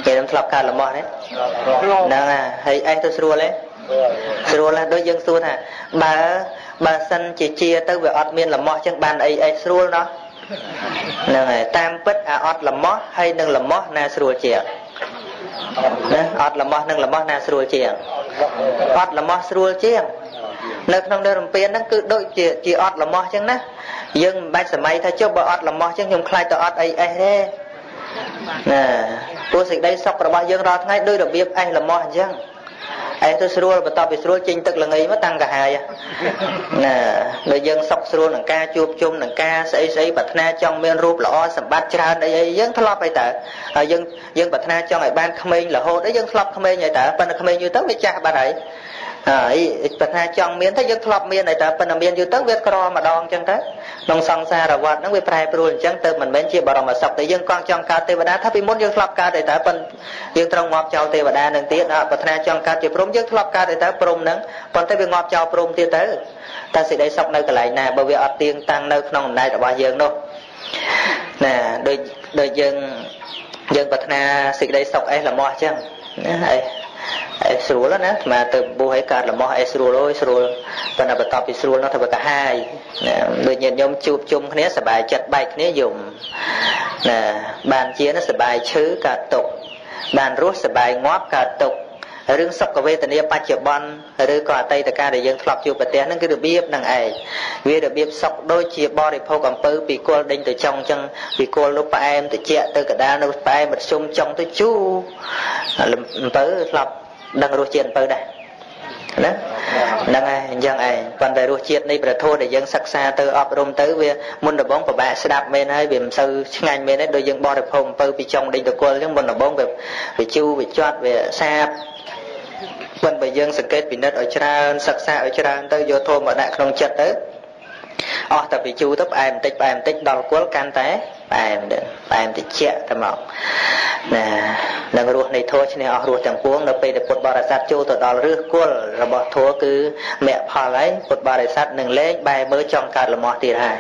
គេនឹងធ្លាប់កើតលំអស់ទេហ្នឹងហើយអេះទៅស្រួលទេស្រួលណាស់ដូចយើងសួរថាបើបើសិនជាជាទៅវាអត់មានលំអស់ចឹងបានអីអេះស្រួលណោះហ្នឹងហើយតាមពិតអាអត់លំអស់ហើយនឹងលំអស់ណាស្រួលជាងណាអត់លំអស់នឹងលំអស់ណាស្រួលជាងអត់លំអស់ស្រួលជាងនៅក្នុងនៅរំពេនហ្នឹងគឺដូចជាជាអត់លំអស់ចឹងណាយើងមិនបាច់សម័យថាចុះបើអត់លំអស់ចឹងខ្ញុំខ្លាចទៅអត់អីអេះទេណាព្រោះសេចក្តីសុខរបស់យើងរាល់ថ្ងៃដោយរបៀបអេះលំអស់អញ្ចឹងអេះទៅស្រួលបន្ទាប់ពីស្រួលចេញទឹកល្ងីមកតាំងកាហាយណាដូចយើងសុខស្រួលនឹងការជួបជុំនឹងការស្អីស្អីប្រាថ្នាចង់មានរូបល្អសម្បត្តិច្រើនអីអីយើងធ្លាប់ហើយតើហើយយើងយើងប្រាថ្នាចង់ឲ្យបានក្មេងរហូតអីយើងធ្លាប់ក្មេងហើយតើប៉ុន្តែក្មេងយូរទៅវាចាស់បាត់ហើយហើយប្រាថ្នាចង់មានទៅយើងធ្លាប់មានហើយតើប៉ុន្តែមានយូរទៅវាក្រម្ដងអញ្ចឹងទៅក្នុងសង្សារវដ្តហ្នឹងវាប្រែប្រួលអញ្ចឹងទៅមិនមែនជាបរមសុខទេយើងកង់ចង់កើតទេវតាថាពីមុនយើងធ្លាប់កើតហើយតើប៉ុន្តែយើងត្រូវងាប់ចោលទេវតានឹងទៀតអត់ប្រាថ្នាចង់កើតជាព្រំយើងធ្លាប់កើតហើយតើព្រំហ្នឹងប៉ុន្តែវាងាប់ចោលព្រំទៀតទៅតែសេចក្តីសុខនៅកន្លែងណាបើវាអត់ទៀងតាំងនៅក្នុងអំណាចរបស់យើងនោះណាដូចដូចយើងយើងប្រាថ្នាសេចក្តីសុខអេះល្មោះអញ្ចឹងណាអីអេស្រួលណាអាទៅបួសឲ្យកើតលំអស់អេស្រួលអើយស្រួលប៉ុន្តែបន្ទាប់ពីស្រួលនោះទៅកាហាយណាដូចញាតិញោមជួបជុំគ្នាសប្បាយចិត្តបែកគ្នាយំណាបានជាណាសប្បាយឈឺកើតទុក្ខបានរស់សប្បាយងាប់កើតទុក្ខរឿងសុខវេទនាបច្ចុប្បន្នឬក៏អតីតកាលដែលយើងធ្លាប់ជួបប្រទះហ្នឹងគឺរបៀបហ្នឹងឯងវារបៀបសុខដូចជាបរិភោគអំពៅពីគល់ដេញទៅចុងអញ្ចឹងពីគល់នោះផ្អែមត្រជាក់ទៅកដាលនោះផ្អែមមធ្យមចុងទៅជូរអំពៅធ្លាប់ដឹងរសជាតិអំពៅដែរណាហ្នឹងហើយអញ្ចឹងឯងប៉ុន្តែរសជាតិនៃព្រះធម៌ដែលយើងសិក្សាទៅអប់រំទៅវាមុនដំបូងពិបាកស្ដាប់មែនហើយវាមិនសូវឆ្ងាញ់មែនទេដូចយើងបរិភោគអំពៅពីចុងដេញទៅគល់អញ្ចឹងមុនដំបូងវាវាជូរវាជាប់វាសាបប៉ុន្តែបើយើងសង្កេតពិនិត្យឲ្យច្រើនសិក្សាឲ្យច្រើនទៅយកធម៌មកដាក់ក្នុងចិត្តទៅអស់តែពីជូរទៅផ្អែមបន្តិចផ្អែមបន្តិចដល់គល់កាន់តែផ្អែមដែរផ្អែមតិចតែមកណានឹងរសនៃធម៌ឈ្នះអស់រសទាំងពួងនៅពេលដែលពុទ្ធបរិស័ទចូលទៅដល់រសគល់របស់ធម៌គឺមគ្គផលហើយពុទ្ធបរិស័ទនឹងលែងបែរមើលចង់កើតលំអស់ទៀតហើយ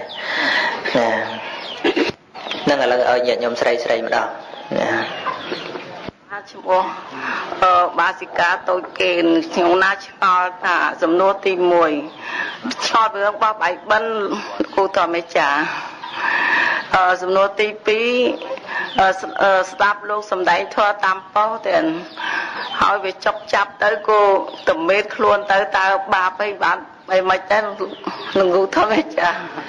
ណានឹងឥឡូវឲ្យញាតិញោមស្រីស្រីម្ដងណាឈ្មោះអឺបាសិកាតូចគេខ្ញុំណាឆ្ងល់ថាសំណួរទីមួយឆ្ងល់រឿងរបស់បៃបិនគូតមេចាអឺសំណួរទីពីរស្ដាប់លោកសំដែងធម៌តាមប៉ុស្តិ៍ទៅហើយវាចុកចាប់ទៅគូតមេតខ្លួនទៅតើបាបអីបានអីមិនទៅនឹងគូតមេចា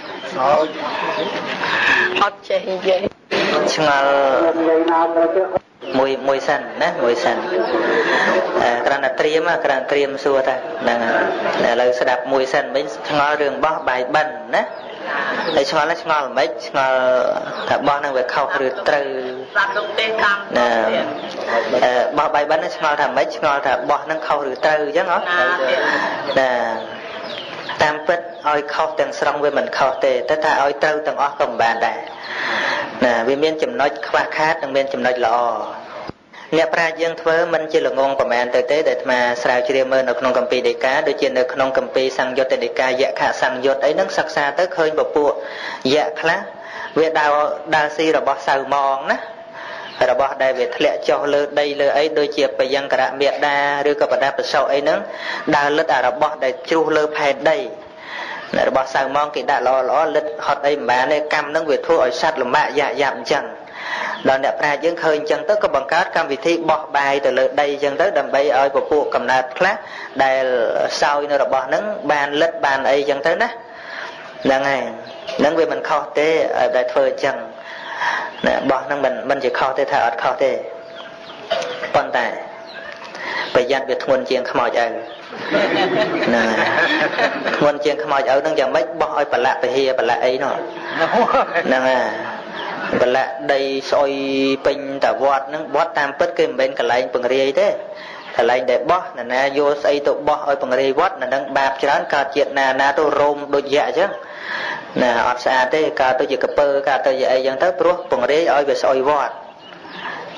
អត់ចេះនិយាយឆ្ងល់មួយមួយសិនណាមួយសិនអឺគ្រាន់តែត្រៀមគ្រាន់ត្រៀមសួរតែហ្នឹងឥឡូវស្ដាប់មួយសិនវិញឆ្ងល់រឿងបោះបាយបិណ្ឌណាហើយឆ្ងល់ណាឆ្ងល់មិនឆ្ងល់ថាបោះហ្នឹងវាខុសឬត្រូវស្ដាប់លោកទេកម្មណាអឺបោះបាយបិណ្ឌឆ្ងល់ថាមិនឆ្ងល់ថាបោះហ្នឹងខុសឬត្រូវអញ្ចឹងហ៎ណាតាមពិតឲ្យខុសទាំងស្រុងវាមិនខុសទេតែថាឲ្យត្រូវទាំងអស់ក៏មិនបានដែរណាវាមានចំណុចខ្វះខាតនិងមានចំណុចល្អអ្នកប្រាជ្ញយើងធ្វើមិនជាល្ងងប្រមាណទៅទេដែលអាត្មាស្រាវជ្រាវមើលនៅក្នុងគម្ពីរដីកាដូចជានៅក្នុងគម្ពីរសង្យុត្តដីកាយៈខសង្យុត្តអីហ្នឹងសិក្សាទៅឃើញពពួកយៈខ្លះវាដើរដើរស៊ីរបស់សៅមងណារបស់ដែលវាធ្លាក់ចុះលើដីលើអីដូចជាបយង្គរមេដាឬក៏បដាបសោអីហ្នឹងដើរលិតអារបស់ដែលជ្រុះលើផែនដីរបស់សៅមងគេដាក់ល្អល្អលិតហត់អីមិនបានទេកម្មហ្នឹងវាធ្វើឲ្យសត្វលំបាកយ៉ាប់យ៉ាប់អញ្ចឹងដល់អ្នកប្រាជ្ញយើងឃើញអញ្ចឹងទៅក៏បង្កើតកម្មវិធីបោះបាយទៅលើដីអញ្ចឹងទៅដើម្បីឲ្យពពួកកំណើតខ្លះដែលសោយនៅរបស់ហ្នឹងបានលិតបានអីអញ្ចឹងទៅណាហ្នឹងហើយហ្នឹងវាមិនខុសទេឲ្យតែធ្វើអញ្ចឹងណាបោះហ្នឹងមិនមិនជាខុសទេថាអត់ខុសទេប៉ុន្តែប្រយ័ត្នវាធ្ងន់ជាងខ្មោចឪណាធ្ងន់ជាងខ្មោចឪហ្នឹងយ៉ាងម៉េចបោះឲ្យប្រឡាក់ពហិប្រឡាក់អីនោះហ្នឹងហើយប្រឡាក់ដីស្អុយពេញតាវត្តហ្នឹងវត្តតាមពិតគឺមិនមែនកន្លែងពង្រាយទេកន្លែងដែលបោះណាណាយកស្អីទៅបោះឲ្យពង្រាយវត្តណានឹងបាបច្រើនកើតជាតិណាណាទៅរោមដូចយៈអញ្ចឹងណាអត់ស្អាតទេកើតទៅជាកពើកើតទៅជាអីអញ្ចឹងទៅព្រោះពង្រាយឲ្យវាស្អុយវត្ត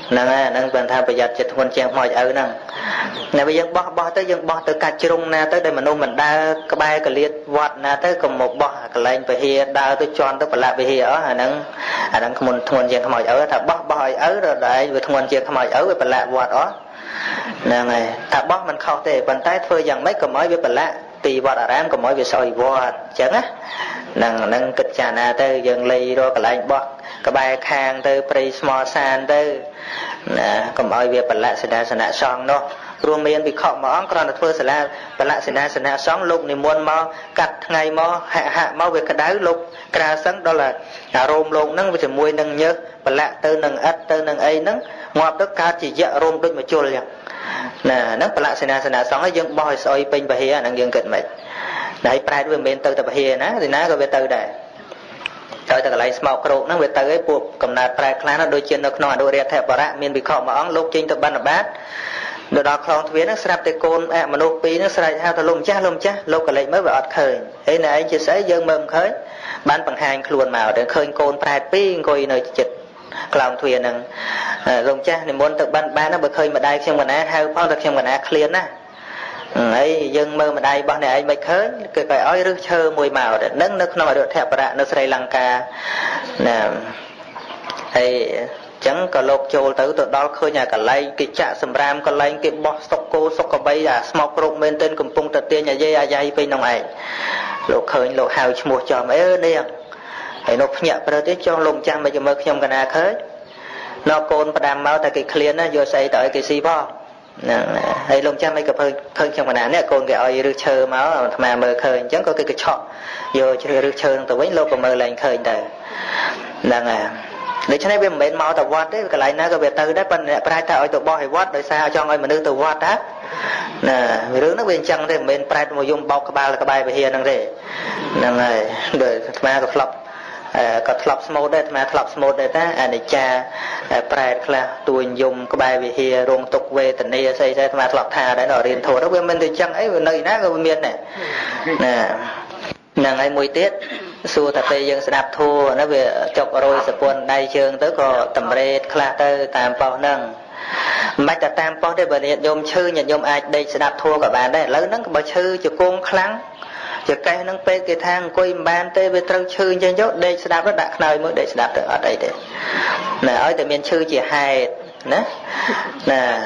năng à năng bàn thà bây giờ chật quân chàng mọi ở năng này bây giờ bỏ bỏ tới dân bỏ tới cả chung na tới đây mà nô mình đa cái bài cái liệt vọt na tới cùng một bỏ cái lên về here đa tới tròn tới lại về here ở hà năng hà năng không thôn chàng mọi ở thà bỏ bỏ ở rồi đấy về thôn chàng mọi ở về lại vọt đó năng này thà bỏ mình không thể bàn tay phơi dần mấy cái mới về lại tì vọt ở ram cái mới về soi vọt chẳng á năng năng kịch trà na tới dân ly rồi cái lên bỏ cái bài khang tới pre small san tới nè còn mọi việc bật lại sẽ đa sẽ nã song đó rùa miên bị khọ mỏ còn là phơi sẽ là bật lại sẽ đa sẽ nã song lúc này muôn mò cắt ngày mò hạ hạ mò việc cái đáy lúc ra sẵn đó là rôm luôn nâng với mùi nâng nhớ bật lại từ nâng ất từ nâng ấy nâng ngọt tất cả chỉ dạ rôm đôi mà chua liền nè nâng bật lại sẽ nã sẽ nã song ấy dân bòi soi pin bà hia nâng dân kịch mệt đấy prai với miên từ tập hia ná thì ná có về từ đây tới từ cái small group nó về tới cái buộc cầm nạt prai khá nó đôi chân nó nọ đôi rẹt thẹp vào ra miền bị khọ mà óng lúc trên từ ban là bát được đó không thuyền nó sạp tê côn à mà nô pi nó sài hao từ lùm cha lùm cha lúc cái lấy mới vào khơi ấy này anh chia sẻ dân mầm khơi ban bằng hàng luồn màu để khơi côn prai pi coi nơi chật lòng thuyền nè lùm cha này muốn từ ban ban nó bật khơi mà đây xem mình á hai phong được xem mình á clear á ấy dân mơ mà đây bao này anh bạch khơi cái cái oi rước chơi mùi màu để nâng nước nó mà được thẹp ra nó Sri Lanka nè hay chẳng có lộc châu tới từ đó khơi nhà cả lây cái chạ sầm ram có lây cái bó sọc cô sọc có bay à small group bên tên cùng pung tật tiên nhà dây à dây bên nông ấy lộc khơi lộc hào mua cho mấy ơi đi hay nó nhẹ rồi tới cho lồng trang bây giờ mơ nhom cái nào khơi nó côn và đàm máu tại cái clean á vô xây tới cái xi bo hay lồng cha mấy cái khơi khơi trong cái nào nè con cái ơi rước chơi máu mà mơ khơi chẳng có cái cái chọ vô chơi rước chơi từ với lô còn mơ lên khơi đời là à để cho nên bên bên máu tập vót đấy cái lại nó cái về từ đấy bên prai ta ở tụ bo hay vót đời sao cho người mà đưa từ vót đó nè rước nó bên chân thì bên prai mà dùng bọc cái ba là cái bài về hiền năng thế năng này đời mà cái flop có flop small đấy mà flop small đấy ta anh cha prai là tôi dùng cái bài về hiền rong tục về tình yêu xây ra mà flop thà đấy nó riêng thổ đó bên bên từ chân ấy nơi nát cái miền này nè nàng ấy mùi tiết xua thật tê dân sẽ đạp thua nó về chọc rồi sẽ buồn đầy trường tới có tầm rê khla tơ tam bao nâng mạch là tam bao đây bởi nhận nhôm chư nhận nhôm ai đây sẽ đạp thua cả bạn đây lớn nâng bởi chư cho cung kháng cho cây nâng bê cái thang quay bàn tê về trâu chư chân dốt đây sẽ đạp nó đặt nơi mới để sẽ đạp được ở đây để nè ở tại miền chư chỉ hai nè nè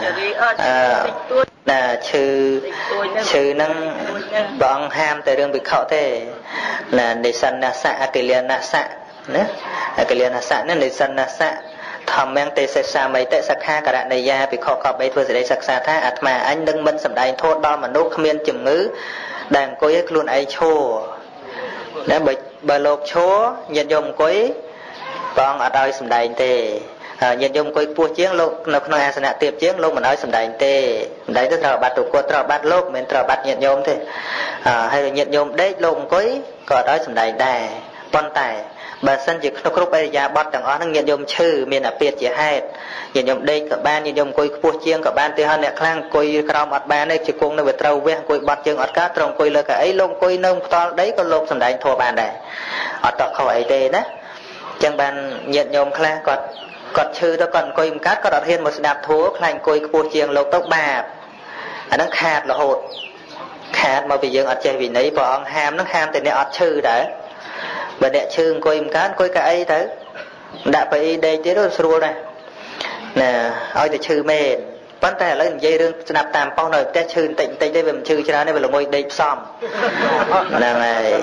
là chư chư năng bọn ham tại đường bị khảo thế là để sân là xạ cái liền là xạ nữa cái liền là xạ nên để sân là xạ thầm mang tê sẽ xa mấy tệ sắc ha cả đạn này ra bị khó khó bây vừa sẽ đây sắc xa tha ạt mà anh đừng mình sầm đầy thốt đó mà nốt miên chừng ngữ đàn cô ấy luôn ấy chô nếu bởi bởi lột chô nhận dùng quý bọn ở đây sầm đầy tê nhận dùng coi pua chiến lúc nó nói sẽ tiệp chiến lúc mình nói sầm đại tê đấy tức là bắt tụ cô trò bắt lúc mình trò bắt nhận dùng thế hay là nhận dùng đấy lúc coi có nói sầm đại đài con tài bà sân chỉ nó lúc bây giờ bắt đằng đó nó nhận dùng chữ mình là biệt chỉ hai nhận dùng đây cả ban nhận dùng coi pua chiến cả ban thì hơn nè khang coi còng ở ban đây chỉ cung nó về trâu về coi bắt chân ở cá trong coi là cái ấy lúc coi nông to đấy có lúc sầm đại thua ban này ở tập khỏi tê đó chẳng ban nhận dùng khang còn còn chư đó còn coi một cát có đặt hiên một đạp thúa thành coi cua chiêng lộc tóc bạc anh nó khát là hột khát mà vì dương ở chơi vì nấy bọn ham nó ham thì nó ở chư đấy và đệ chư coi một cát coi cái ấy tới đã phải đây chế đó xua này nè ôi thì chư mền vấn đề là dây rương đạp tam bao nơi té chư tịnh tịnh đây về mình chư cho nó đây là ngồi đây xòm nè này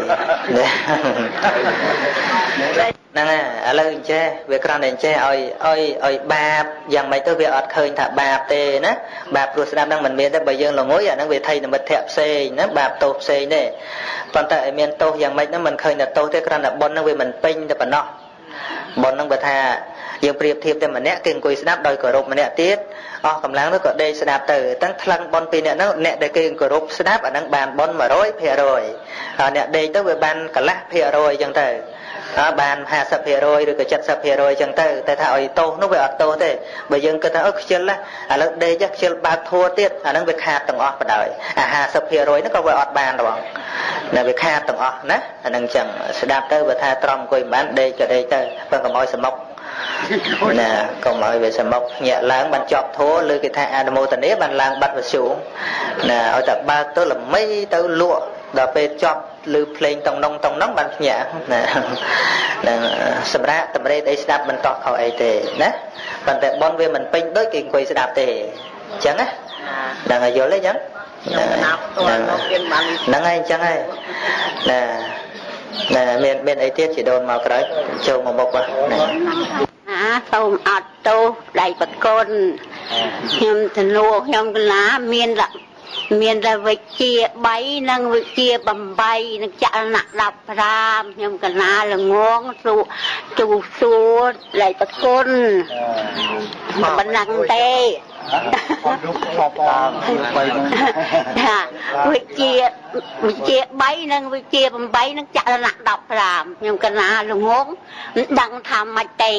nè nè lời che về con này che ơi ơi ơi ba dòng mấy tới việc ọt khơi thả ba tê nè ba pro nam đang mình miền đó bây giờ là ngồi à nó về thầy là mình thẹp xe nè ba tô xe nè còn tại miền tô dòng mấy nó mình khơi là tô thế con là bon nó về mình pin để mình nọ bon nó về thà dương priệp thiệp để mình nè kinh quỳ snap đôi cờ rộp mình nè tiết ờ cầm láng nó có đây snap từ tăng thăng bon pin nè nó nè để kinh cờ rộp snap ở đang bàn bon mà rối phe rồi à nè đây tới về bàn cả lá phe rồi chẳng từ bàn hà sập hè rồi rồi cái chặt sập hè rồi chẳng tới tại thảo tô nó về ở tô thế bây giờ cái thảo chân là à lúc đây chắc chân ba thua tiết à nó việc hạt tầng ọt vào đời à hà sập hè rồi nó có về ọt bàn rồi là việc hạt tầng ọt nè à nó chẳng sẽ đạp tới và tha tròn coi bán đây cho đây tới bằng cái môi sầm mốc nè còn mọi về sầm mộc nhẹ láng ban chọc thố lư cái thang anamo tận đấy ban lang bắt vào xuống nè ở tập ba tới là mấy tới lụa đợt về chọc lư plane tông nông tông nóng ban nhẹ nè nè sầm ra tập đây đây đạp ban tọt khỏi ấy thế nè ban tại bon về mình pin đối cái quầy đạp thế chẳng á đang ở dưới lấy chẳng nắng ngay chẳng ai nè nè miền miền ấy tiết chỉ đồn màu cái châu màu bọc à à không ọt tô đầy bậc con nhom thần lô nhom cái lá miền là miền là việc chia bay năng việc chia bầm bay năng chả nặng đập ra nhom cái lá là ngon su su su đầy bậc con mà bên năng tê việc chia việc chia bay năng việc chia bầm bay năng chả nặng đập ra nhom cái lá là ngon đặng tham mạch tê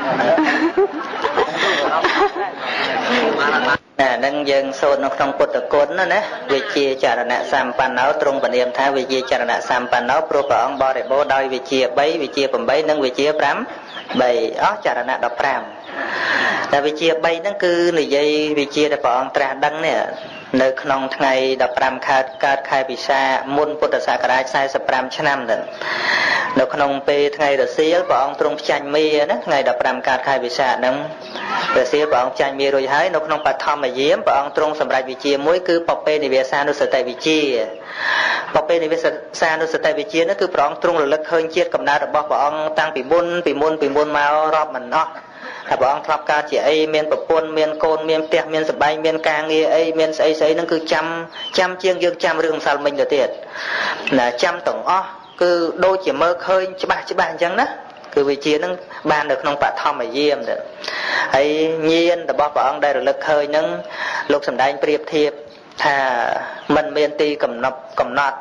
nè nâng dân sôn nó không cột côn nữa nè vì chia chả nè sam pan áo trung bản niệm thay vì chia chả nè sam pan áo pro bảo ông bo để bố đôi vì chia bấy vì chia phẩm bấy nâng vì chia pram bày ó chả nè đọc pram tại vì chia bấy nâng cứ này dây vì chia để bảo ông tra đăng nè nơi trong ngày đọc pram khai khai khai bị sa môn bột sa cả sai sập pram năm lần nơi trong pe ngày được xí bảo ông trung chanh mi nè ngày đọc pram khai khai bị sa nâng để xí bảo ông chanh mi rồi hái nơi trong bát thom mà diếm bảo ông trung sầm rải bị chia muối cứ bọc pe này về sa nó sẽ tại bị chia bọc pe này về sa nó sẽ tại bị chia nó cứ bảo ông trung là lực hơn chia cầm na được bảo ông tăng bị môn bị môn bị môn mau rọp mình nóถ้าบอกครับการเจี๋ยเมียนประปนเมียนโกนเมียนเตียเมียนสบายเมียนกางเงี้ยเมียนใส่ใส่นั่นคือจำจำเชียงยืงจำเรื่องสารมิงเดียดน่ะจำตรงอ้อคือโดยจีเมื่อเคยจะบ้าจะบ้าจังนะคือวิจีนั่งบ้านเด็กน้องปะทอมมาเยี่ยมเด็ดไอ้เยียนแต่บอกบอกได้หรือเลิกเคยนั่งลูกสำได้เปรียบเทียบถ้ามันเมียนตีกำนับกำนัด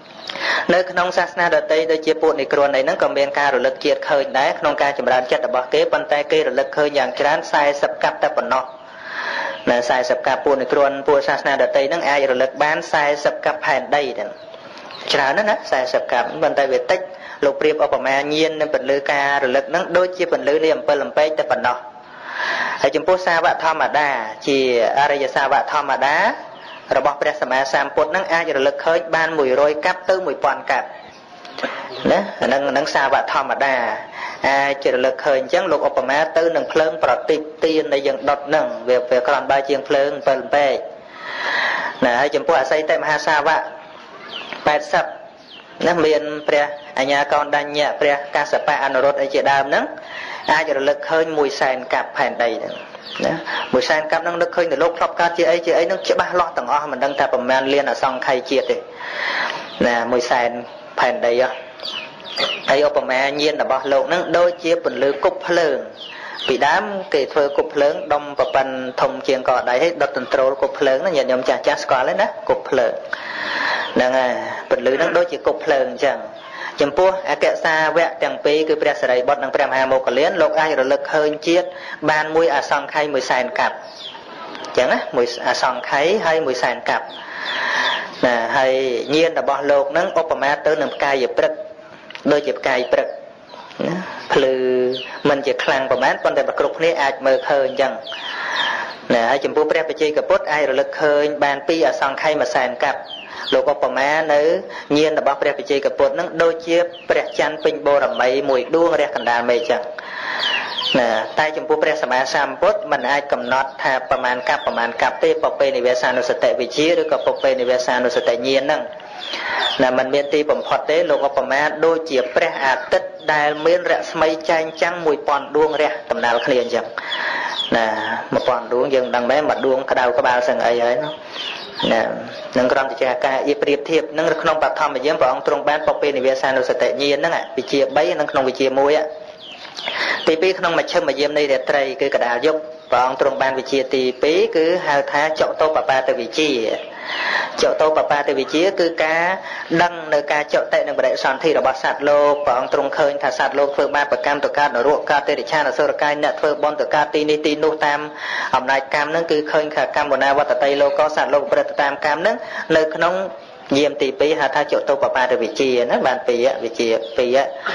nơi trongศาสนาดตโดยเฉพาะในกรณีนั้นก็เป็นการระลึกเกียรติเคยได้ក្នុងការចម្រើនចិត្តរបស់គេប៉ុន្តែគេរលឹកឃើញយ៉ាងច្រើនខ្សែសັບកាប់តែប៉ុណ្ណោះនៅខ្សែសັບកាប់ពួកនៃក្រនពួកសាសនាដតីហ្នឹងអាចរលឹកបានខ្សែសັບកាប់ផែនដីហ្នឹងច្រើនណាស់ណាខ្សែសັບកាប់ប៉ុន្តែវាតិចលោកប្រៀបឧបមាញៀននឹងពលឺការរលឹកហ្នឹងដូចជាពលឺនៃអំពិលអំពែកតែប៉ុណ្ណោះហើយចំពោះសាវកធម្មតាជាអរិយសាវកធម្មតារបស់ព្រះសម្មាសម្ពុទ្ធនឹងអាចរលឹកឃើញបានមួយរយកាប់ទៅមួយពាន់កាប់ណាហ្នឹងហ្នឹងសាវកធម្មតាអាចរលឹកឃើញអញ្ចឹងលោកឧបមាទៅនឹងភ្លើងប្រតិទានដែលយើងដុតហ្នឹងវាវាក្រាន់បើជាងភ្លើង7ពេកណាហើយចំពោះអសីតិមហាសាវកแปดสิบណាមានព្រះអញ្ញាកោណ្ដញ្ញៈព្រះកស្សបៈអនុរុទ្ធអីជាដើមហ្នឹងអាចរលឹកឃើញមួយសែនកាប់ផែនដីហ្នឹងណាមួយសែនកាប់ហ្នឹងនឹកឃើញទៅលោកធ្លាប់កើតជាអីជាអីហ្នឹងច្បាស់លាស់ទាំងអស់មិនដឹងថាប្រមាណលានអសង្ខ័យជាតិទេណាមួយសែនផែនដីហើយឧបមាញៀនរបស់លោកហ្នឹងដូចជាពន្លឺគប់ភ្លើងពីដើមគេធ្វើគប់ភ្លើងដុំប្រប៉ិនធំជាងកដៃឲ្យដុតកន្ត្រូលគប់ភ្លើងណាញាតិញោមចាស់ចាស់ស្គាល់ហើយណាគប់ភ្លើងហ្នឹងហើយពន្លឺហ្នឹងដូចជាគប់ភ្លើងអញ្ចឹងចំពោះអក្សសាវៈទាំងពីរគឺព្រះសរិបុត្រនិងព្រះមហាមោគលានលោកអាចរលឹកឃើញជាតិបានមួយអសង្ខ័យមួយសែនកាប់អញ្ចឹងណាមួយអសង្ខ័យហើយមួយសែនកាប់ណាហើយញាណរបស់លោកហ្នឹងឧបមាទៅនឹងផ្កាយព្រឹកដូចជាផ្កាយព្រឹកណាភ្លឺមិនជាខ្លាំងប្រហែលប៉ុន្តែប្រគ្រប់គ្នាអាចមើលឃើញអញ្ចឹងណាហើយចំពោះព្រះបច្ចេកពុទ្ធអាចរលឹកឃើញបានពីរអសង្ខ័យមួយសែនកាប់លោកឧបមានៅញាណរបស់ព្រះបច្ចេកពុទ្ធនឹងដូចជាព្រះច័ន្ទពេញបូរមីមួយដួងរះកណ្ដាលមេឃចឹងណាតែចំពោះព្រះសម្មាសម្ពុទ្ធមិនអាចកំណត់ថាប្រមាណកាប់ប្រមាណកាប់ទេពពេនិវេសានុសតិវិជាឬក៏ពពេនិវេសានុសតិញាណហ្នឹងណាมันមានទីបំផុតទេលោកឧបមាដូចជាព្រះអាទិត្យដែលមានរស្មីចែងចាំងមួយពាន់ដួងរះដំណើរគ្នាអញ្ចឹងណាមួយពាន់ដួងយើងដឹងមែនមួយដួងក្តៅក្បាលសឹងអីហើយណាណានឹងក្រុមវិជាការយេប្រៀបធៀបនឹងក្នុងបឋមយាមព្រះអង្គទ្រង់បានពពេនិវេសានុសតិញាណហ្នឹងវិជាបីនិងក្នុងវិជាមួយ ទីពីរក្នុងមជ្ឈិមយាមនៃរាត្រីគឺកដាលយប់ព្រះអង្គទ្រង់បានវិជាទីពីរគឺហៅថាចតោបបាតវិជាចតោបបាតវិជាគឺការដឹងនៅការចតិនិងបដិសន្ធិរបស់សត្វលោកព្រះអង្គទ្រង់ឃើញថាសត្វលោកធ្វើបាបកម្មទៅកើតនរកកើតទេរិឆានអសុរកាយអ្នកធ្វើបុណ្យទៅកើតទីនេះទីនោះតាមអំណាចកម្មនឹងគឺឃើញថាកម្មបណ្ណាវត្តតីលោកសត្វលោកប្រព្រឹត្តតាមកម្មនឹងនៅក្នុងយាមទីពីរហៅថាចតោបបាតវិជាណាបានពីរវិជាពីរ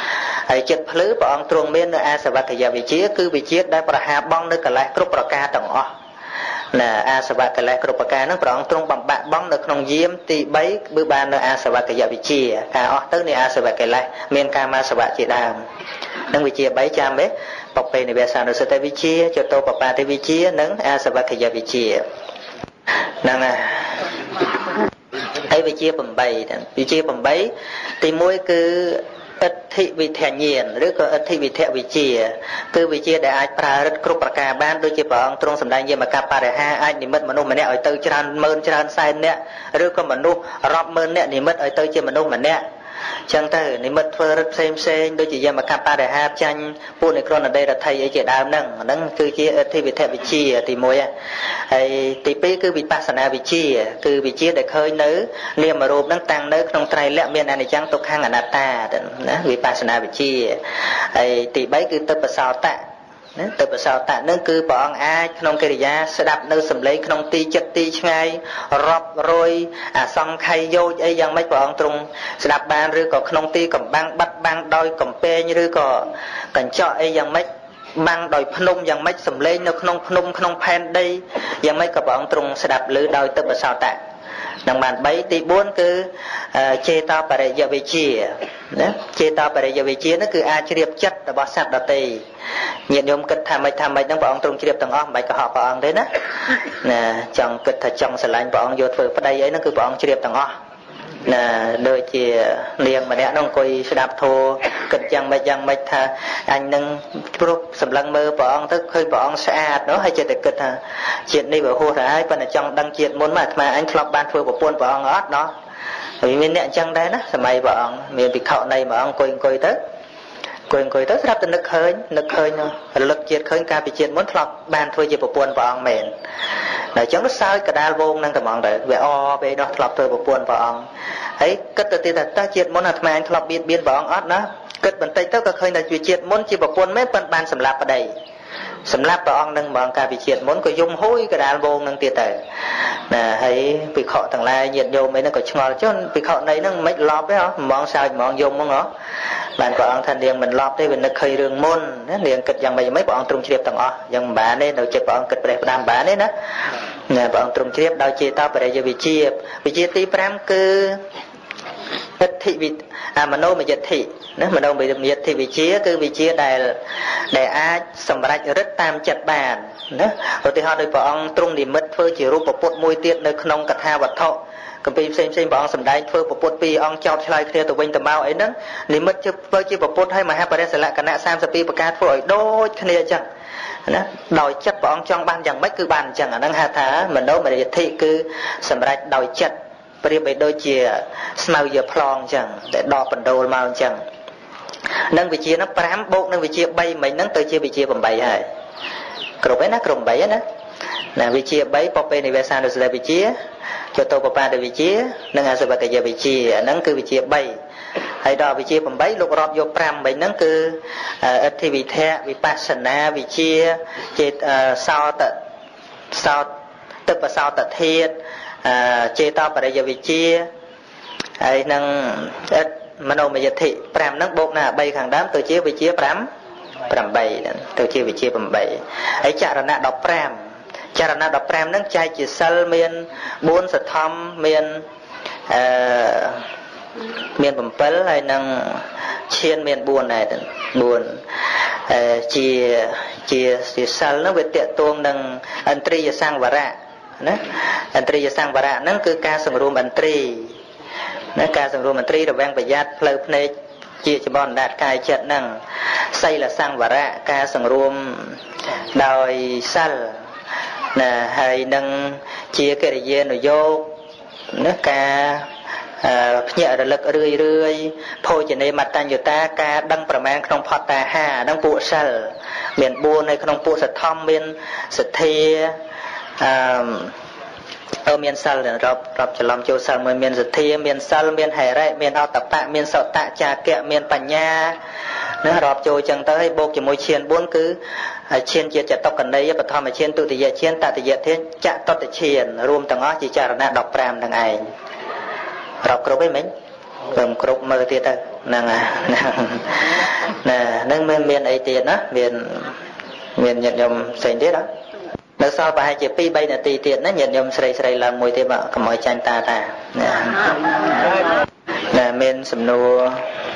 ហើយចិត្តភ្លឺព្រះអង្គទ្រង់មាននៅអាសវកយវិជ្ជាគឺវិជ្ជាដែលប្រហាបង់នៅកលេសគ្រប់ប្រការទាំងអស់ណាអាសវកលេសគ្រប់ប្រការហ្នឹងព្រះអង្គទ្រង់បំបាក់បង់នៅក្នុងយាមទីបីគឺបាននៅអាសវកយវិជ្ជាការអស់ទៅនៃអាសវកលេសមានកាមាសវៈជាដើមនឹងវិជ្ជាបីចាំទេបពេនិវេសានុសតិវិជ្ជាចតោបបាតិវិជ្ជានិងអាសវកយវិជ្ជាហ្នឹងហើយហើយវិជ្ជា八វិជ្ជា八ទីមួយគឺអដ្ឋិវិធញ្ញាណឬក៏អដ្ឋិវិធវិជ្ជាគឺវិជ្ជាដែលអាចប្រើរិទ្ធគ្រប់ប្រការបានដូចជាព្រះអង្គទ្រង់សម្ដែងយាមកបរិហាអាចនិមិត្តមនុស្សម្នាក់ឲ្យទៅច្រើនម៉ឺនច្រើនសែននាក់ឬក៏មនុស្សរាប់ម៉ឺននាក់និមិត្តឲ្យទៅជាមនុស្សម្នាក់ចឹងទៅនិមិត្តធ្វើរិទ្ធផ្សេងផ្សេងដូចជាយាមកបរិហាចាញ់ពួកនៃក្រណដេរដ្ឋីអីជាដើមហ្នឹងហ្នឹងគឺជាអដ្ឋិវិធវិជ្ជាទីមួយហើយទីពីរគឺវិបស្សនាវិជ្ជាគឺវិជ្ជាដែលឃើញនៅនាមរូបហ្នឹងតាំងនៅក្នុងត្រៃលក្ខមានអនិច្ចំទុក្ខអនត្តាណាវិបស្សនាវិជ្ជាហើយទីបីគឺទិព្វសោតៈណាទិព្វសោតៈហ្នឹងគឺព្រះអង្គអាចក្នុងកិរិយាស្ដាប់នៅសំឡេងក្នុងទីចិត្តទីឆ្ងាយរាប់រយអសង្ខ័យយោជអីយ៉ាងម៉េចព្រះអង្គទ្រង់ស្ដាប់បានឬក៏ក្នុងទីកំបាំងបាត់បាំងដោយកំពែងឬក៏កញ្ចក់អីយ៉ាងម៉េចបាំងដោយភ្នំយ៉ាងម៉េចសំឡេងនៅក្នុងភ្នំក្នុងផែនដីយ៉ាងម៉េចក៏ព្រះអង្គទ្រង់ស្ដាប់ឮដោយទិព្វសោតៈនឹងបានបីទីបួនគឺចេតបរិយវិជ្ជាណាចេតបរិយវិជ្ជានោះគឺអាចជ្រាបចិត្តរបស់សត្វដទៃញាតិញោមគិតថាម៉េចថាម៉េចហ្នឹងព្រះអង្គទ្រង់ជ្រាបទាំងអស់មិនបាច់កុហកព្រះអង្គទេណាណាចង់គិតថាចង់ស្រឡាញ់ព្រះអង្គយកធ្វើប្តីអីហ្នឹងគឺព្រះអង្គជ្រាបទាំងអស់ណាដូចជានាងម្នាក់នោះអង្គុយស្ដាប់ធម៌គិតយ៉ាងម៉េចយ៉ាងម៉េចថាអញនឹងព្រោះសម្លឹងមើលព្រះអង្គទៅឃើញព្រះអង្គស្អាតនោះហើយចិត្តតែគិតថាជាតិនេះវាហួសទៅហើយប៉ុន្តែចង់ដឹងជាតិមុនមកអាត្មាអញធ្លាប់បានធ្វើប្រពន្ធព្រះអង្គអត់ណោះហើយមានអ្នកអញ្ចឹងដែរណាសម័យព្រះអង្គមានភិក្ខុនៃព្រះអង្គអង្គុយអង្គុយទៅអង្គុយអង្គុយទៅស្រាប់តែនឹកឃើញនឹកឃើញរលឹកជាតិឃើញកាលពីជាតិមុនធ្លាប់បានធ្វើជាប្រពន្ធព្រះអង្គមែនតែអញ្ចឹងទៅសើចកដាលវងនឹងតែហ្មងទៅវាអពេលនោះធ្លាប់ធ្វើប្រពន្ធព្រះអង្គហើយគិតទៅទៀតថាតើជាតិមុនអាត្មាអញធ្លាប់បៀតបៀនព្រះអង្គអត់ណាគិតបន្តិចទៅក៏ឃើញថាជាជាតិមុនជាប្រពន្ធមែនប៉ុន្តែបានសម្លាប់ប្តីសម្រាប់ព្រះអង្គនឹងហ្មងកាលពីជាតិមុនក៏យំហួយកដាលវងនឹងទៀតទៅណាហើយភិក្ខុទាំងឡាយញាតិញោមអីហ្នឹងក៏ឆ្ងល់ចុះភិក្ខុនៃហ្នឹងមិនឡប់ទេហ៎ហ្មងសើចហ្មងយំហ្មងហ៎បានព្រះអង្គថានាងមិនឡប់ទេវានឹកឃើញរឿងមុនណានាងគិតយ៉ាងម៉េចយ៉ាងម៉េចព្រះអង្គទ្រង់ជ្រាបទាំងអស់យ៉ាងមិនបានទេនៅចិត្តព្រះអង្គគិតប្រេះផ្ដាំបានទេណាណាព្រះអង្គទ្រង់ជ្រាបដោយចេតបរិយវិជ្ជាវិជ្ជាទីប្រាំគឺអដ្ឋិវិអាមនោមយដ្ឋិណាមនោមយដ្ឋិវិជ្ជាគឺវិជ្ជាដែលដែលអាចសម្រេចរិទ្ធតាមចិត្តបានណាឧទាហរណ៍ដោយព្រះអង្គទ្រង់និមិត្តធ្វើជារូបពុទ្ធមួយទៀតនៅក្នុងកថាវត្ថុកម្ពីផ្សេងផ្សេងព្រះអង្គសម្ដែងធ្វើពុទ្ធពីរអង្គចោតឆ្លើយគ្នាទៅវិញទៅមកអីហ្នឹងនិមិត្តជាធ្វើជាពុទ្ធហើយមហាបរិសលក្ខណៈសាមសិបពីរប្រការធ្វើឲ្យដូចគ្នាអញ្ចឹងណាដោយចិត្តព្រះអង្គចង់បានយ៉ាងម៉េចគឺបានអញ្ចឹងអាហ្នឹងហៅថាមនោមយដ្ឋិគឺសម្រេចដោយចិត្តប្រៀបបីដូចជាស្មៅយកប្លង់អញ្ចឹងដែលដកបណ្ដូលមកអញ្ចឹងនឹងវិជ្ជាហ្នឹងប្រាំបូកនឹងវិជ្ជាបីមិញហ្នឹងទៅជាវិជ្ជា八ហើយគ្រប់ហើយណាក្រុម八ហើយណាណាវិជ្ជា八បពេនិវេសានុសតិវិជ្ជាចតោបបាតវិជ្ជានិងអសវកយវិជ្ជាអាហ្នឹងគឺវិជ្ជា八ហើយដល់វិជ្ជា八លោករាប់យកប្រាំមិញហ្នឹងគឺអដ្ឋិវិធៈវិបស្សនាវិជ្ជាចេតសោតសោតទិព្វសោតធាតុចេតបរិយវិជ្ជាហើយនឹងមនោមយដ្ឋិប្រាំហ្នឹងបូកណាបីខាងដើមទៅជាវិជ្ជាប្រាំប្រាំទៅជាវិជ្ជា八ហើយចរណៈដប់ប្រាំចរណៈដប់ប្រាំហ្នឹងចែកជាសិលមានបួនសទ្ធំមានអឺមានbảyហើយនឹងឈានមានបួនដែរបួនអឺជាជាជាសិលហ្នឹងវាតេតួងនឹងឥន្ទ្រិយសង្វរៈណាឥន្ទ្រិយសង្វរៈហ្នឹងគឺការសង្រួមឥន្ទ្រីណាការសង្រួមឥន្ទ្រីរវាងប្រយ័ត្នផ្លូវភ្នែកជាចំបណ្ដាតកាយចិត្តហ្នឹងសីលសង្វរៈការសង្រួមដោយសិលណាហើយនឹងជាកិរិយានុយោគណាការភ្ញាក់រលឹករឿយរឿយភោជនេមតញ្ញតាការដឹងប្រមាណក្នុងផតតាហាហ្នឹងពួកសិលមានបួននៅក្នុងពួកសទ្ធំមានសទ្ធាអឺអឺមានសិលរាប់រាប់ច្រឡំចូលសិលមួយមានសទ្ធាមានសិលមានហេរិមានអតបៈមានសតៈចាគៈមានបញ្ញាណារាប់ចូលចឹងទៅហើយបូកជាមួយឈានបួនគឺឈានជាចតុកណីបឋមឈានទុតិយឈានតតិយឈានចតុតឈានរួមទាំងអស់ជាចរណៈដប់ប្រាំទាំងឯងរាប់គ្រប់អីមិញព្រមគ្រប់មើលទៀតទៅហ្នឹង nè nâng miền miền ấy tiền á miền miền nhận nhầm sành thế đó nếu so với hai chỉ pi bay là tì tiền nó nhận nhầm sầy sầy là mùi thế mà cầm mồi chanh ta ta nè miền sầm nô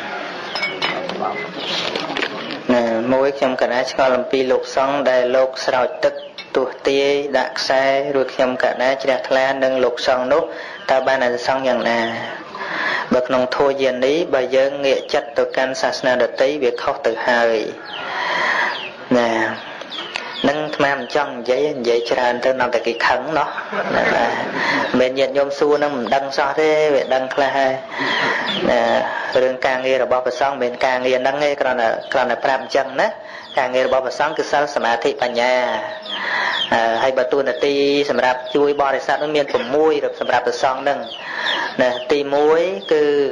nè môi trong cả ná cho làm pi lục xong đại lục sào tức tuột tia đặc sai rồi trong cả ná chè thla nâng lục xong nốt ta ban là xongอย่างnè bậc nông thô diện lý bây giờ nghệ chất từ căn sasna đợt tí việc khóc từ hơi nè nâng tham trong giấy giấy tràn tôi nằm tại cái khẩn đó bên nhận nhôm xua nó mình đăng so thế về đăng là hai rừng càng nghe rồi bao phần xong bên càng nghe đăng nghe còn là còn là pram chân đó càng nghe rồi bao phần xong cứ sao samadhi banya nhà hay bà tu là ti sầm rạp chui bò để sao nó miên phẩm muối rồi sầm rạp từ xong nâng nè ti muối cứ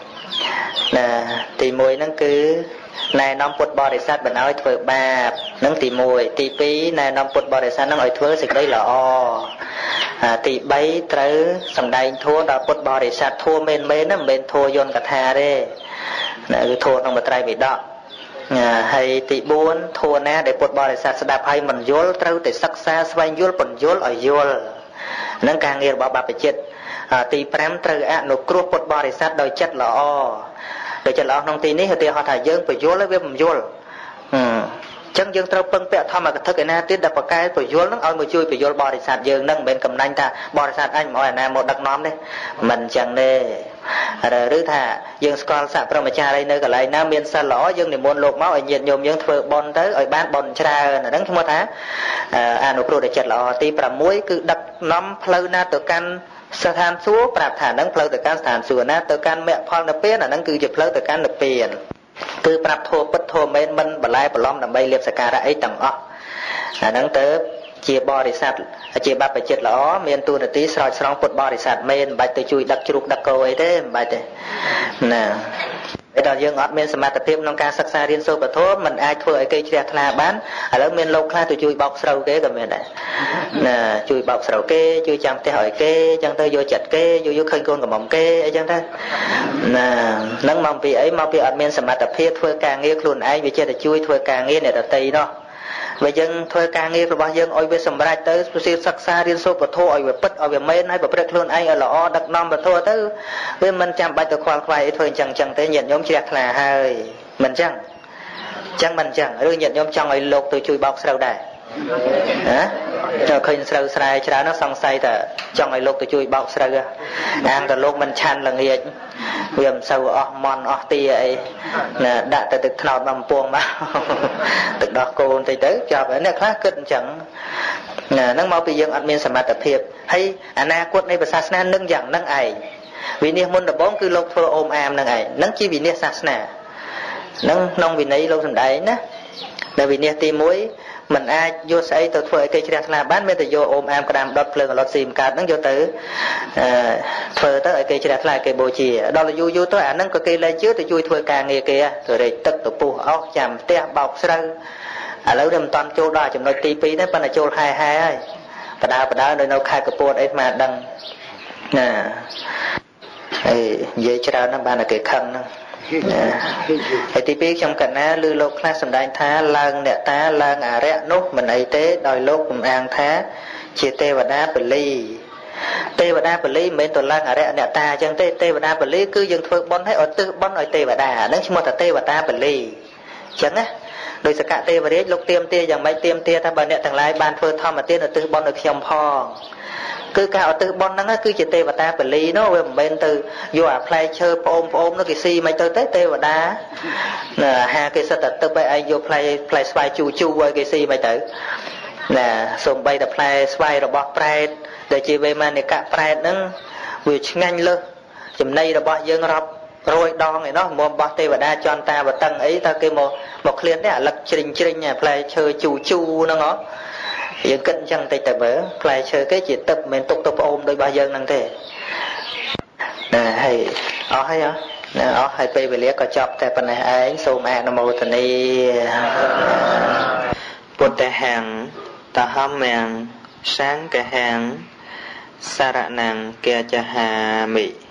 nè ti muối nó cứ này năm phút bò để sát bên áo thưa ba nâng tì mùi tì pí này năm phút bò để sát nâng áo thưa xịt đấy là o tì bấy tới sầm đai thua đã phút bò để sát thua bên bên nó bên thua yon cả tha đấy này thua trong một trai bị đọ hay tì buôn thua nè để phút bò để sát đạp hay mình yol trâu để sắc xa xoay yol phần yol ở yol nâng càng nghe bảo bà phải chết tì pram trâu ạ nộp cua phút bò để sát đòi chất là o để cho lão nông tin ní thì họ thải dương phải vô lấy với mình vô, chân dương trâu phân bẹ thăm mà cái thức cái na tiết đập vào cái phải vô nó ơi mà chui phải vô bò để sạt dương nâng bên cầm nanh ta bò để sạt anh mọi là một đặc nóm đấy mình chẳng nè rồi đứa thà dương scroll sạt pro mà cha đây nơi cái này nam miền xa lõ dương để muốn lột máu ở nhiệt nhôm dương thưa bon tới ở ban bon tra là đắng không thá à nụ pro để chặt lọ ti pram muối cứ đặc nóm phơi na từ cănสถานซัวปราบฐานนั่งเพลแต่การสถานซัวนะแต่การแม่พอลนับเปี้ยนนั่งคือจะเพลแต่การนับเปลี่ยนคือปรับโทปัดโทเมนมันบลายบล้อมดับใบเลียบสการะไอ้ต่างอ๋อนั่งเติบเจียบริษัทเจียบับไปเจ็ดล้อเมียนตูนตีสอยสองปดบริษัทเมนใบตัวจุยดักจุกดักโกยเด้ใบเด้น่ะไอ้ตอนยังอัดเมียนสมาร์ทเพียบน้องการศึกษาเรียนโซปโทมันไอ้ทั่วไอ้เกย์เชียร์คลาบ้านแล้วเมียนโลกคลาตัวจุยบอกเสาเกย์กับเมียนได้น่ะจุยบอกเสาเกย์จุยจำเตะหอยเกย์จังเตยโยจัดเกย์โยโย่เคยโกนกับหม่อมเกย์ไอ้จังเตยน่ะนั่งมองปีไอ้มองปีอัดเมียนสมาร์ทเพียบทั่วกลางเงี้ยคลุนไอ้วิเชียร์แต่จุยทั่วกลางเงี้ยเนี่ยแต่ตีเนาะvà dân thuê ca nghe rồi bao dân ôi về sầm rải tới xin sắc xa riêng số của thô ôi về bứt ôi về mấy hay về bứt luôn anh ở lọ đặc nom và thô tới với mình chăm bài từ khoan khoai thôi chẳng chẳng tới nhận nhóm chẹt là hai mình chẳng chẳng mình chẳng rồi nhận nhóm trong ấy lột từ chui bọc sau đây hả rồi khi sau sai cho nó xong say ta trong ấy lột từ chui bọc sau ra ăn từ lột mình chăn là nghiệt viêm sâu ở mòn ở tia ấy là đã từ từ nào bằng buông mà từ đó cô thì tới cho vậy nó khác cất chẳng là nó mau bây giờ ăn miên sầm tập hiệp hay anh na quất này và sasna nâng chẳng nâng ấy vì niệm môn đập bóng cứ lột thô ôm am nâng ấy nâng chi vì niệm sasna nâng nông vì nấy lâu sầm đấy nè là vì niệm tim muối mình ai vô say từ phơi cây chè là bán bên từ vô ôm am cam đốt phơi lót sim card nâng vô tới phơi tới cây chè là cây bồ chìa đó là vô vô tới ảnh nâng có cây lên trước thì chui phơi càng nghe kia rồi để tất tụ pu óc chạm te bọc sơ à lâu đêm toàn châu đo chừng nói tí pí đấy, bên này châu hai hai ấy, và đào và đào nơi nào khai cái bột ấy mà đăng, nè, dễ cho nó ban là cái khăn đó. Thì tí pí trong cảnh á lư lô class sầm đai thá lang nè tá lang à rẽ nốt mình ấy tế đòi lô cùng an thá chia tê và đá bờ ly tê và đá bờ ly mấy tuần lang à rẽ nè ta chẳng tê tê và đá bờ ly cứ dừng thôi bon hay ở tư bon ở tê và đá nó chỉ một là tê và đá bờ ly chẳng á đôi sẽ cả tê và đế lúc tiêm tê chẳng mấy tiêm tê ta bà nè thằng lái ban phơi thom mà tiên ở tư bon ở khiêm phong cứ cả ở tư bon nó cứ chỉ tê và ta bờ ly nó về bên từ vô à play chơi ôm ôm nó cái si mấy tới tới tê và đá là hai cái sao từ bây anh vô play play spy chu chu với cái si mấy tới là xong bây giờ play spy rồi bọc play để chỉ về mà này cả play nó vừa nhanh lên chừng nay là bao nhiêu ngọc rồi đo này nó mua bọc tê và đá cho anh ta và tăng ấy ta cái một một client đấy à lật trình trình nhà play chơi chu chu nó ngó giờ cân chẳng tay tập ở play chơi cái chỉ tập mình tục tục ôm đôi ba dân năng thế nè hay ó hay á nè ó hay pe về lẽ có chọc tại phần này ấy số mẹ nó màu thành đi bột tè hàng ta hâm mèn sáng cái hàng sa rạ nàng kia cha hà mị